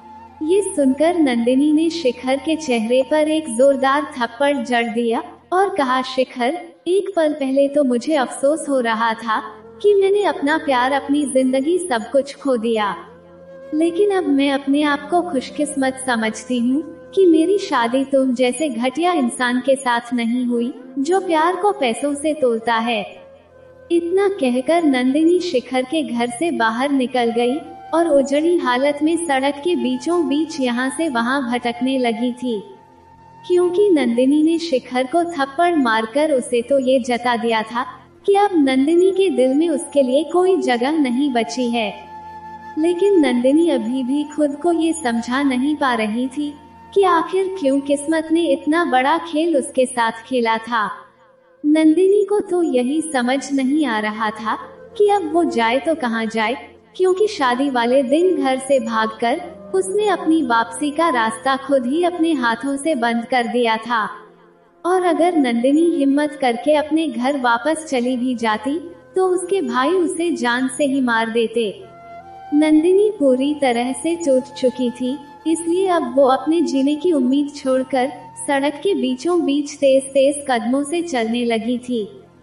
ये सुनकर नंदिनी ने शिखर के चेहरे पर एक जोरदार थप्पड़ जड़ दिया और कहा, शिखर, एक पल पहले तो मुझे अफसोस हो रहा था कि मैंने अपना प्यार, अपनी जिंदगी सब कुछ खो दिया, लेकिन अब मैं अपने आप को खुशकिस्मत समझती हूँ कि मेरी शादी तुम जैसे घटिया इंसान के साथ नहीं हुई, जो प्यार को पैसों से तोलता है। इतना कहकर नंदिनी शिखर के घर से बाहर निकल गई और उजड़ी हालत में सड़क के बीचों बीच यहाँ से वहाँ भटकने लगी थी, क्योंकि नंदिनी ने शिखर को थप्पड़ मारकर उसे तो ये जता दिया था कि अब नंदिनी के दिल में उसके लिए कोई जगह नहीं बची है। लेकिन नंदिनी अभी भी खुद को ये समझा नहीं पा रही थी कि आखिर क्यों किस्मत ने इतना बड़ा खेल उसके साथ खेला था। नंदिनी को तो यही समझ नहीं आ रहा था कि अब वो जाए तो कहाँ जाए, क्योंकि शादी वाले दिन घर से भागकर उसने अपनी वापसी का रास्ता खुद ही अपने हाथों से बंद कर दिया था। और अगर नंदिनी हिम्मत करके अपने घर वापस चली भी जाती तो उसके भाई उसे जान से ही मार देते। नंदिनी पूरी तरह से टूट चुकी थी, इसलिए अब वो अपने जीने की उम्मीद छोड़कर सड़क के बीचों बीच तेज तेज कदमों से चलने लगी थी।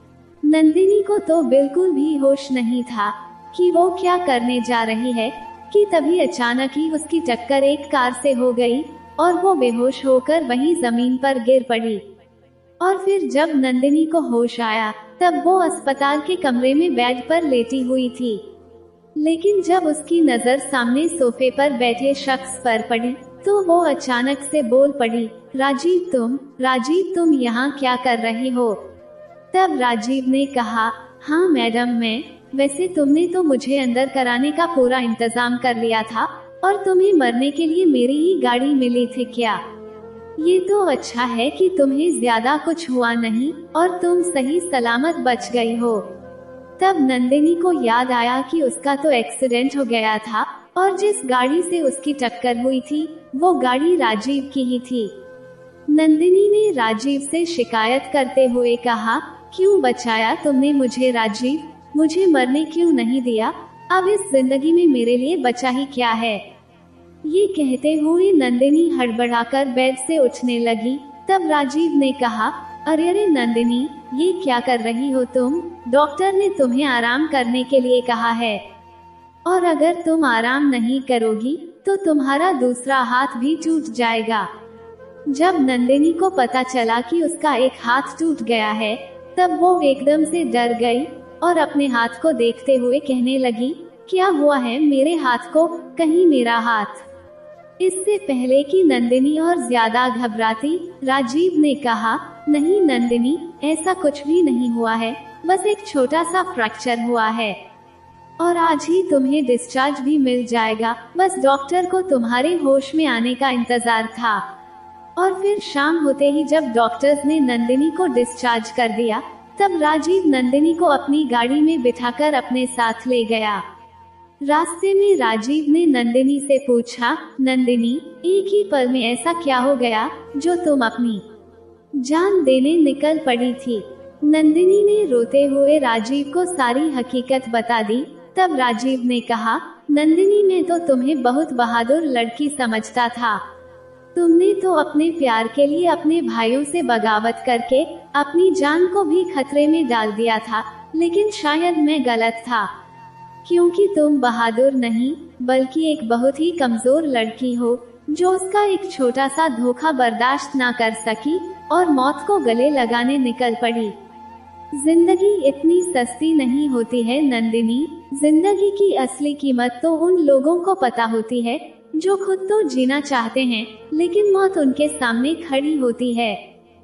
नंदिनी को तो बिल्कुल भी होश नहीं था कि वो क्या करने जा रही है, कि तभी अचानक ही उसकी टक्कर एक कार से हो गई और वो बेहोश होकर वहीं जमीन पर गिर पड़ी। और फिर जब नंदिनी को होश आया तब वो अस्पताल के कमरे में बेड पर लेटी हुई थी। लेकिन जब उसकी नजर सामने सोफे पर बैठे शख्स पर पड़ी तो वो अचानक से बोल पड़ी, राजीव तुम राजीव तुम यहाँ क्या कर रही हो? तब राजीव ने कहा, हाँ मैडम मैं, वैसे तुमने तो मुझे अंदर कराने का पूरा इंतजाम कर लिया था और तुम्हें मरने के लिए मेरी ही गाड़ी मिली थी क्या? ये तो अच्छा है कि तुम्हें ज्यादा कुछ हुआ नहीं और तुम सही सलामत बच गई हो। तब नंदिनी को याद आया कि उसका तो एक्सीडेंट हो गया था और जिस गाड़ी से उसकी टक्कर हुई थी वो गाड़ी राजीव की ही थी। नंदिनी ने राजीव से शिकायत करते हुए कहा, क्यों बचाया तुमने मुझे राजीव? मुझे मरने क्यों नहीं दिया? अब इस जिंदगी में मेरे लिए बचा ही क्या है? ये कहते हुए नंदिनी हड़बड़ाकर बेड से उठने लगी। तब राजीव ने कहा, अरे अरे नंदिनी, ये क्या कर रही हो तुम? डॉक्टर ने तुम्हें आराम करने के लिए कहा है और अगर तुम आराम नहीं करोगी तो तुम्हारा दूसरा हाथ भी टूट जाएगा। जब नंदिनी को पता चला कि उसका एक हाथ टूट गया है तब वो एकदम से डर गई और अपने हाथ को देखते हुए कहने लगी, क्या हुआ है मेरे हाथ को? कहीं मेरा हाथ। इससे पहले कि नंदिनी और ज्यादा घबराती, राजीव ने कहा, नहीं नंदिनी, ऐसा कुछ भी नहीं हुआ है, बस एक छोटा सा फ्रैक्चर हुआ है और आज ही तुम्हें डिस्चार्ज भी मिल जाएगा। बस डॉक्टर को तुम्हारे होश में आने का इंतजार था। और फिर शाम होते ही जब डॉक्टर्स ने नंदिनी को डिस्चार्ज कर दिया तब राजीव नंदिनी को अपनी गाड़ी में बिठाकर अपने साथ ले गया। रास्ते में राजीव ने नंदिनी से पूछा, नंदिनी, एक ही पल में ऐसा क्या हो गया जो तुम अपनी जान देने निकल पड़ी थी? नंदिनी ने रोते हुए राजीव को सारी हकीकत बता दी। तब राजीव ने कहा, नंदिनी मैं तो तुम्हें बहुत बहादुर लड़की समझता था। तुमने तो अपने प्यार के लिए अपने भाइयों से बगावत करके अपनी जान को भी खतरे में डाल दिया था, लेकिन शायद मैं गलत था, क्योंकि तुम बहादुर नहीं बल्कि एक बहुत ही कमजोर लड़की हो जो उसका एक छोटा सा धोखा बर्दाश्त ना कर सकी और मौत को गले लगाने निकल पड़ी। जिंदगी इतनी सस्ती नहीं होती है नंदिनी। जिंदगी की असली कीमत तो उन लोगों को पता होती है जो खुद तो जीना चाहते हैं लेकिन मौत उनके सामने खड़ी होती है।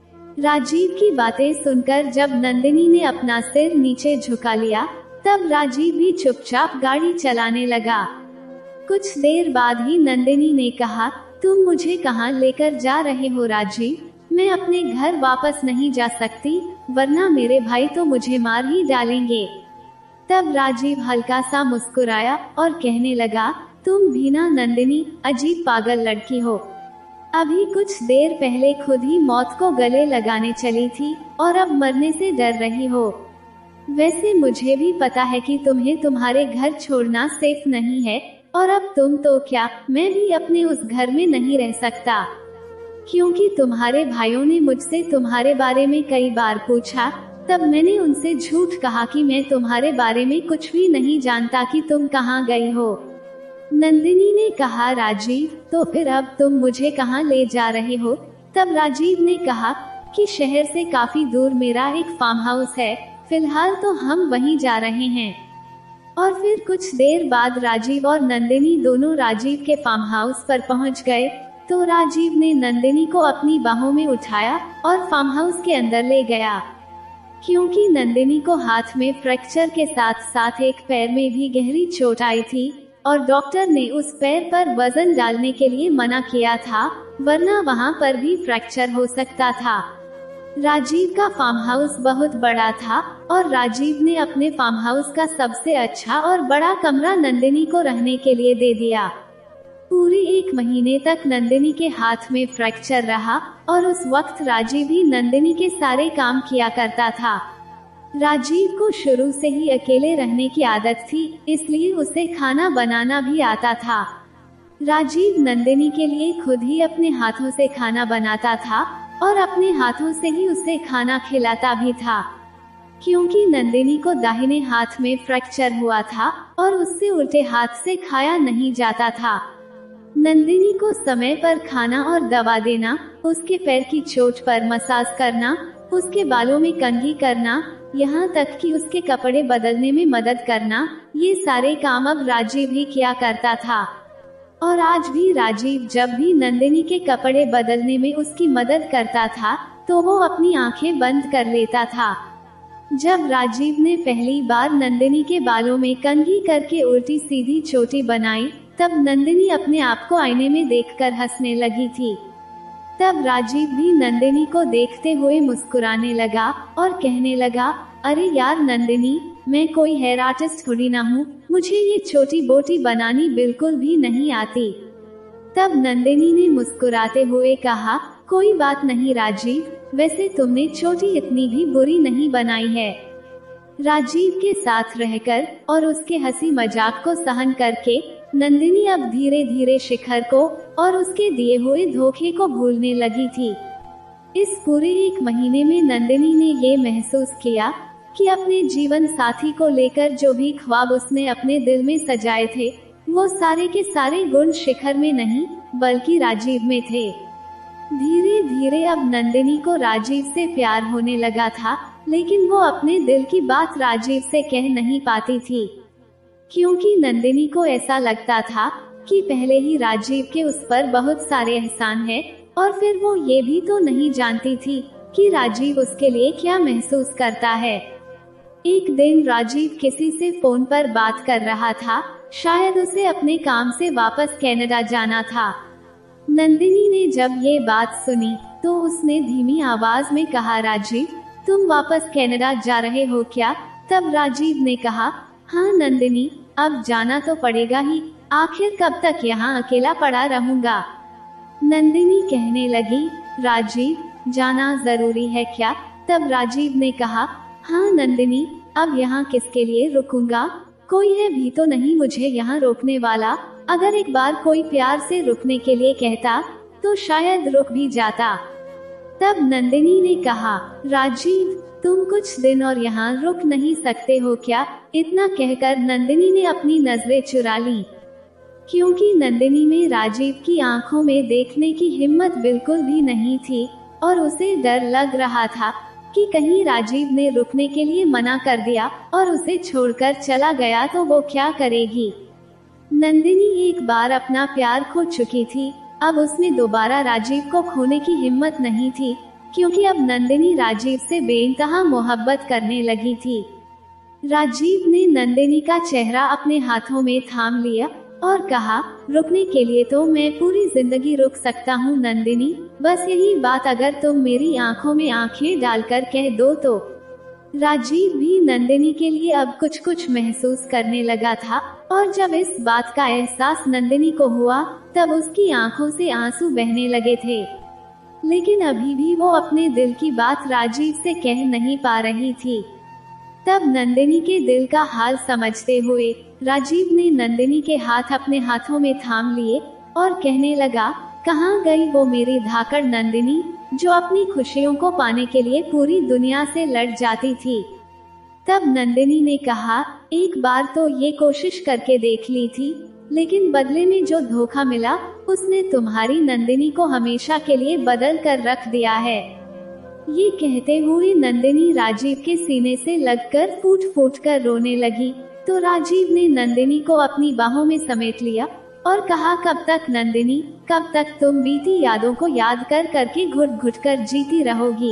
राजीव की बातें सुनकर जब नंदिनी ने अपना सिर नीचे झुका लिया तब राजीव भी चुपचाप गाड़ी चलाने लगा। कुछ देर बाद ही नंदिनी ने कहा, तुम मुझे कहाँ लेकर जा रहे हो राजीव? मैं अपने घर वापस नहीं जा सकती, वरना मेरे भाई तो मुझे मार ही डालेंगे। तब राजीव हल्का सा मुस्कुराया और कहने लगा, तुम भी ना नंदिनी, अजीब पागल लड़की हो। अभी कुछ देर पहले खुद ही मौत को गले लगाने चली थी और अब मरने से डर रही हो। वैसे मुझे भी पता है कि तुम्हें तुम्हारे घर छोड़ना सेफ नहीं है और अब तुम तो क्या, मैं भी अपने उस घर में नहीं रह सकता, क्योंकि तुम्हारे भाइयों ने मुझसे तुम्हारे बारे में कई बार पूछा। तब मैंने उनसे झूठ कहा कि मैं तुम्हारे बारे में कुछ भी नहीं जानता कि तुम कहाँ गई हो। नंदिनी ने कहा, राजीव तो फिर अब तुम मुझे कहाँ ले जा रहे हो? तब राजीव ने कहा कि शहर से काफी दूर मेरा एक फार्म हाउस है, फिलहाल तो हम वहीं जा रहे हैं। और फिर कुछ देर बाद राजीव और नंदिनी दोनों राजीव के फार्म हाउस पर पहुंच गए तो राजीव ने नंदिनी को अपनी बाहों में उठाया और फार्म हाउस के अंदर ले गया। क्योंकि नंदिनी को हाथ में फ्रैक्चर के साथ साथ एक पैर में भी गहरी चोट आई थी और डॉक्टर ने उस पैर पर वजन डालने के लिए मना किया था, वरना वहां पर भी फ्रैक्चर हो सकता था। राजीव का फार्म हाउस बहुत बड़ा था और राजीव ने अपने फार्म हाउस का सबसे अच्छा और बड़ा कमरा नंदिनी को रहने के लिए दे दिया। पूरे एक महीने तक नंदिनी के हाथ में फ्रैक्चर रहा और उस वक्त राजीव ही नंदिनी के सारे काम किया करता था। राजीव को शुरू से ही अकेले रहने की आदत थी, इसलिए उसे खाना बनाना भी आता था। राजीव नंदिनी के लिए खुद ही अपने हाथों से खाना बनाता था और अपने हाथों से ही उसे खाना खिलाता भी था, क्योंकि नंदिनी को दाहिने हाथ में फ्रैक्चर हुआ था और उससे उल्टे हाथ से खाया नहीं जाता था। नंदिनी को समय पर खाना और दवा देना, उसके पैर की चोट पर मसाज करना, उसके बालों में कंघी करना, यहाँ तक कि उसके कपड़े बदलने में मदद करना, ये सारे काम अब राजीव ही किया करता था। और आज भी राजीव जब भी नंदिनी के कपड़े बदलने में उसकी मदद करता था तो वो अपनी आंखें बंद कर लेता था। जब राजीव ने पहली बार नंदिनी के बालों में कंघी करके उल्टी सीधी चोटी बनाई, तब नंदिनी अपने आप को आईने में देखकर हंसने लगी थी। तब राजीव भी नंदिनी को देखते हुए मुस्कुराने लगा और कहने लगा, अरे यार नंदिनी, मैं कोई हेयर आर्टिस्ट थोड़ी ना हूँ, मुझे ये छोटी बोटी बनानी बिल्कुल भी नहीं आती। तब नंदिनी ने मुस्कुराते हुए कहा, कोई बात नहीं राजीव, वैसे तुमने चोटी इतनी भी बुरी नहीं बनाई है। राजीव के साथ रहकर और उसके हंसी मजाक को सहन करके नंदिनी अब धीरे धीरे शिखर को और उसके दिए हुए धोखे को भूलने लगी थी। इस पूरे एक महीने में नंदिनी ने ये महसूस किया कि अपने जीवन साथी को लेकर जो भी ख्वाब उसने अपने दिल में सजाए थे, वो सारे के सारे गुण शिखर में नहीं बल्कि राजीव में थे। धीरे धीरे अब नंदिनी को राजीव से प्यार होने लगा था, लेकिन वो अपने दिल की बात राजीव से कह नहीं पाती थी, क्योंकि नंदिनी को ऐसा लगता था कि पहले ही राजीव के उस पर बहुत सारे एहसान हैं, और फिर वो ये भी तो नहीं जानती थी कि राजीव उसके लिए क्या महसूस करता है। एक दिन राजीव किसी से फोन पर बात कर रहा था, शायद उसे अपने काम से वापस कनाडा जाना था। नंदिनी ने जब ये बात सुनी तो उसने धीमी आवाज में कहा, राजीव, तुम वापस कनाडा जा रहे हो क्या? तब राजीव ने कहा, हाँ नंदिनी, अब जाना तो पड़ेगा ही, आखिर कब तक यहाँ अकेला पड़ा रहूंगा। नंदिनी कहने लगी, राजीव, जाना जरूरी है क्या? तब राजीव ने कहा, हाँ नंदिनी, अब यहाँ किसके लिए रुकूंगा, कोई है भी तो नहीं मुझे यहाँ रोकने वाला। अगर एक बार कोई प्यार से रुकने के लिए कहता तो शायद रुक भी जाता। तब नंदिनी ने कहा, राजीव, तुम कुछ दिन और यहाँ रुक नहीं सकते हो क्या? इतना कहकर नंदिनी ने अपनी नजरें चुरा ली, क्योंकि नंदिनी में राजीव की आंखों में देखने की हिम्मत बिल्कुल भी नहीं थी और उसे डर लग रहा था कि कहीं राजीव ने रुकने के लिए मना कर दिया और उसे छोड़कर चला गया तो वो क्या करेगी। नंदिनी एक बार अपना प्यार खो चुकी थी, अब उसमें दोबारा राजीव को खोने की हिम्मत नहीं थी, क्योंकि अब नंदिनी राजीव से बेइंतहा मोहब्बत करने लगी थी। राजीव ने नंदिनी का चेहरा अपने हाथों में थाम लिया और कहा, रुकने के लिए तो मैं पूरी जिंदगी रुक सकता हूँ नंदिनी, बस यही बात अगर तुम मेरी आंखों में आंखें डालकर कह दो तो। राजीव भी नंदिनी के लिए अब कुछ कुछ महसूस करने लगा था, और जब इस बात का एहसास नंदिनी को हुआ तब उसकी आंखों से आंसू बहने लगे थे, लेकिन अभी भी वो अपने दिल की बात राजीव से कह नहीं पा रही थी। तब नंदिनी के दिल का हाल समझते हुए राजीव ने नंदिनी के हाथ अपने हाथों में थाम लिए और कहने लगा, कहाँ गई वो मेरी धाकड़ नंदिनी, जो अपनी खुशियों को पाने के लिए पूरी दुनिया से लड़ जाती थी। तब नंदिनी ने कहा, एक बार तो ये कोशिश करके देख ली थी, लेकिन बदले में जो धोखा मिला उसने तुम्हारी नंदिनी को हमेशा के लिए बदल कर रख दिया है। ये कहते हुए नंदिनी राजीव के सीने से लगकर फूट फूट कर रोने लगी, तो राजीव ने नंदिनी को अपनी बाहों में समेट लिया और कहा, कब तक नंदिनी, कब तक तुम बीती यादों को याद कर करके घुट घुट कर जीती रहोगी?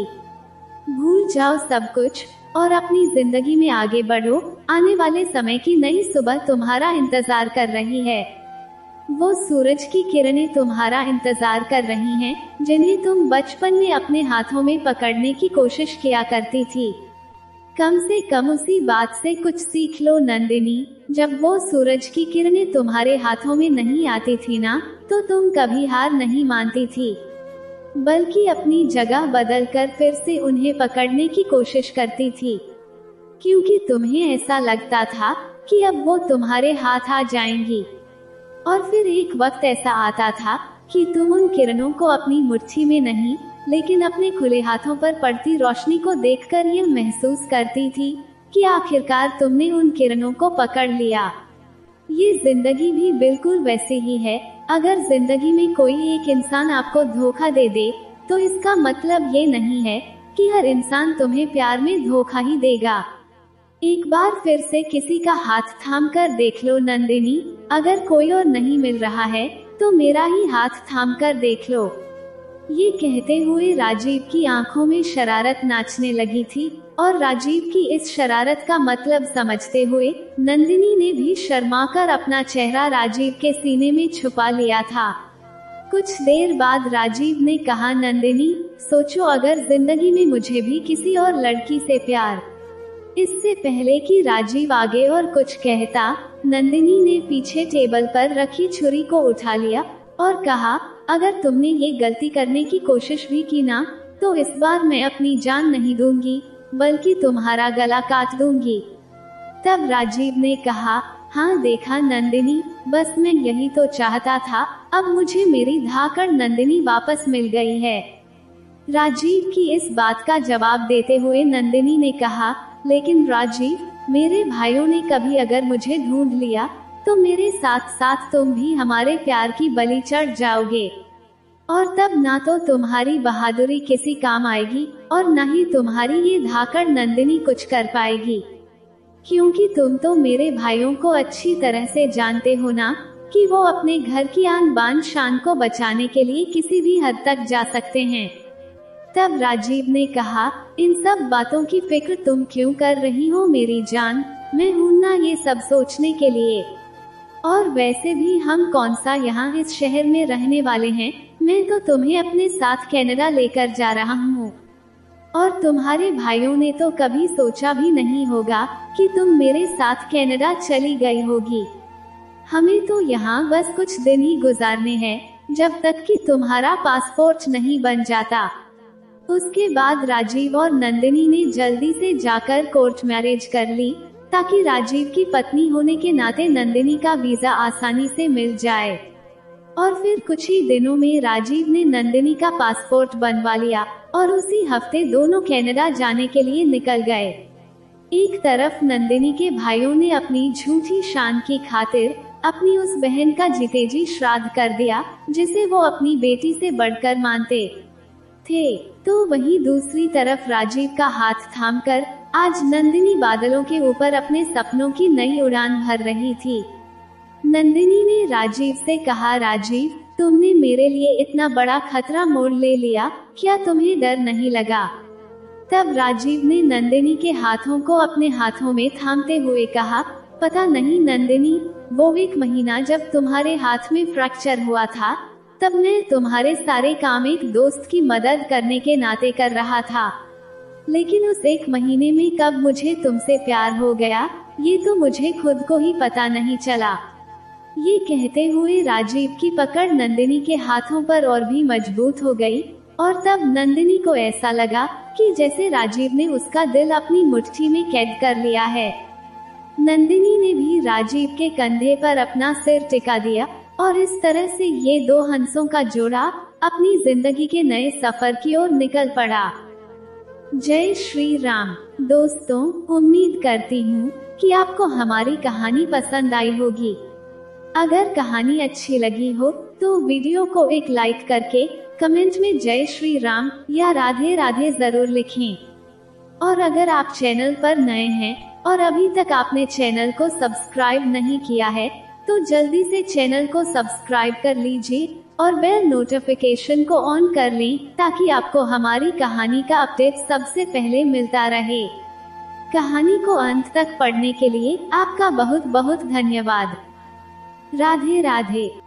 भूल जाओ सब कुछ और अपनी जिंदगी में आगे बढ़ो, आने वाले समय की नई सुबह तुम्हारा इंतजार कर रही है। वो सूरज की किरणें तुम्हारा इंतजार कर रही हैं, जिन्हें तुम बचपन में अपने हाथों में पकड़ने की कोशिश किया करती थी। कम से कम उसी बात से कुछ सीख लो नंदिनी, जब वो सूरज की किरणें तुम्हारे हाथों में नहीं आती थी ना, तो तुम कभी हार नहीं मानती थी, बल्कि अपनी जगह बदलकर फिर से उन्हें पकड़ने की कोशिश करती थी, क्योंकि तुम्हें ऐसा लगता था कि अब वो तुम्हारे हाथ आ जाएंगी। और फिर एक वक्त ऐसा आता था कि तुम उन किरणों को अपनी मुट्ठी में नहीं, लेकिन अपने खुले हाथों पर पड़ती रोशनी को देखकर यह महसूस करती थी कि आखिरकार तुमने उन किरणों को पकड़ लिया। ये जिंदगी भी बिल्कुल वैसे ही है, अगर जिंदगी में कोई एक इंसान आपको धोखा दे दे, तो इसका मतलब ये नहीं है कि हर इंसान तुम्हें प्यार में धोखा ही देगा। एक बार फिर से किसी का हाथ थाम कर देख लो नंदिनी, अगर कोई और नहीं मिल रहा है तो मेरा ही हाथ थाम कर देख लो। ये कहते हुए राजीव की आंखों में शरारत नाचने लगी थी, और राजीव की इस शरारत का मतलब समझते हुए नंदिनी ने भी शर्माकर अपना चेहरा राजीव के सीने में छुपा लिया था। कुछ देर बाद राजीव ने कहा, नंदिनी, सोचो अगर जिंदगी में मुझे भी किसी और लड़की से प्यार। इससे पहले कि राजीव आगे और कुछ कहता, नंदिनी ने पीछे टेबल पर रखी छुरी को उठा लिया और कहा, अगर तुमने ये गलती करने की कोशिश भी की ना, तो इस बार मैं अपनी जान नहीं दूंगी, बल्कि तुम्हारा गला काट दूंगी। तब राजीव ने कहा, हाँ देखा नंदिनी, बस मैं यही तो चाहता था, अब मुझे मेरी धाकड़ नंदिनी वापस मिल गई है। राजीव की इस बात का जवाब देते हुए नंदिनी ने कहा, लेकिन राजीव, मेरे भाइयों ने कभी अगर मुझे ढूंढ लिया तो मेरे साथ साथ तुम भी हमारे प्यार की बलि चढ़ जाओगे, और तब ना तो तुम्हारी बहादुरी किसी काम आएगी और न ही तुम्हारी ये धाकड़ नंदिनी कुछ कर पाएगी, क्योंकि तुम तो मेरे भाइयों को अच्छी तरह से जानते हो ना कि वो अपने घर की आन बान शान को बचाने के लिए किसी भी हद तक जा सकते हैं। तब राजीव ने कहा, इन सब बातों की फिक्र तुम क्यों कर रही हो मेरी जान, मैं हूं ना ये सब सोचने के लिए। और वैसे भी हम कौन सा यहाँ इस शहर में रहने वाले हैं, मैं तो तुम्हें अपने साथ कनाडा लेकर जा रहा हूँ, और तुम्हारे भाइयों ने तो कभी सोचा भी नहीं होगा कि तुम मेरे साथ कनाडा चली गई होगी। हमें तो यहाँ बस कुछ दिन ही गुजारने हैं, जब तक कि तुम्हारा पासपोर्ट नहीं बन जाता। उसके बाद राजीव और नंदिनी ने जल्दी से जाकर कोर्ट मैरिज कर ली, ताकि राजीव की पत्नी होने के नाते नंदिनी का वीजा आसानी से मिल जाए। और फिर कुछ ही दिनों में राजीव ने नंदिनी का पासपोर्ट बनवा लिया और उसी हफ्ते दोनों कनाडा जाने के लिए निकल गए। एक तरफ नंदिनी के भाइयों ने अपनी झूठी शान की खातिर अपनी उस बहन का जीतेजी श्राद्ध कर दिया, जिसे वो अपनी बेटी से बढ़कर मानते थे, तो वहीं दूसरी तरफ राजीव का हाथ थामकर आज नंदिनी बादलों के ऊपर अपने सपनों की नई उड़ान भर रही थी। नंदिनी ने राजीव से कहा, राजीव, तुमने मेरे लिए इतना बड़ा खतरा मोड़ ले लिया, क्या तुम्हें डर नहीं लगा? तब राजीव ने नंदिनी के हाथों को अपने हाथों में थामते हुए कहा, पता नहीं नंदिनी, वो एक महीना जब तुम्हारे हाथ में फ्रैक्चर हुआ था, तब मैं तुम्हारे सारे काम एक दोस्त की मदद करने के नाते कर रहा था, लेकिन उस एक महीने में कब मुझे तुमसे प्यार हो गया, ये तो मुझे खुद को ही पता नहीं चला। ये कहते हुए राजीव की पकड़ नंदिनी के हाथों पर और भी मजबूत हो गई, और तब नंदिनी को ऐसा लगा कि जैसे राजीव ने उसका दिल अपनी मुट्ठी में कैद कर लिया है। नंदिनी ने भी राजीव के कंधे पर अपना सिर टिका दिया, और इस तरह से ये दो हंसों का जोड़ा अपनी जिंदगी के नए सफर की ओर निकल पड़ा। जय श्री राम। दोस्तों, उम्मीद करती हूँ कि आपको हमारी कहानी पसंद आई होगी। अगर कहानी अच्छी लगी हो तो वीडियो को एक लाइक करके कमेंट में जय श्री राम या राधे राधे जरूर लिखें। और अगर आप चैनल पर नए हैं और अभी तक आपने चैनल को सब्सक्राइब नहीं किया है, तो जल्दी से चैनल को सब्सक्राइब कर लीजिए और बेल नोटिफिकेशन को ऑन कर लें, ताकि आपको हमारी कहानी का अपडेट सबसे पहले मिलता रहे। कहानी को अंत तक पढ़ने के लिए आपका बहुत बहुत धन्यवाद। राधे राधे।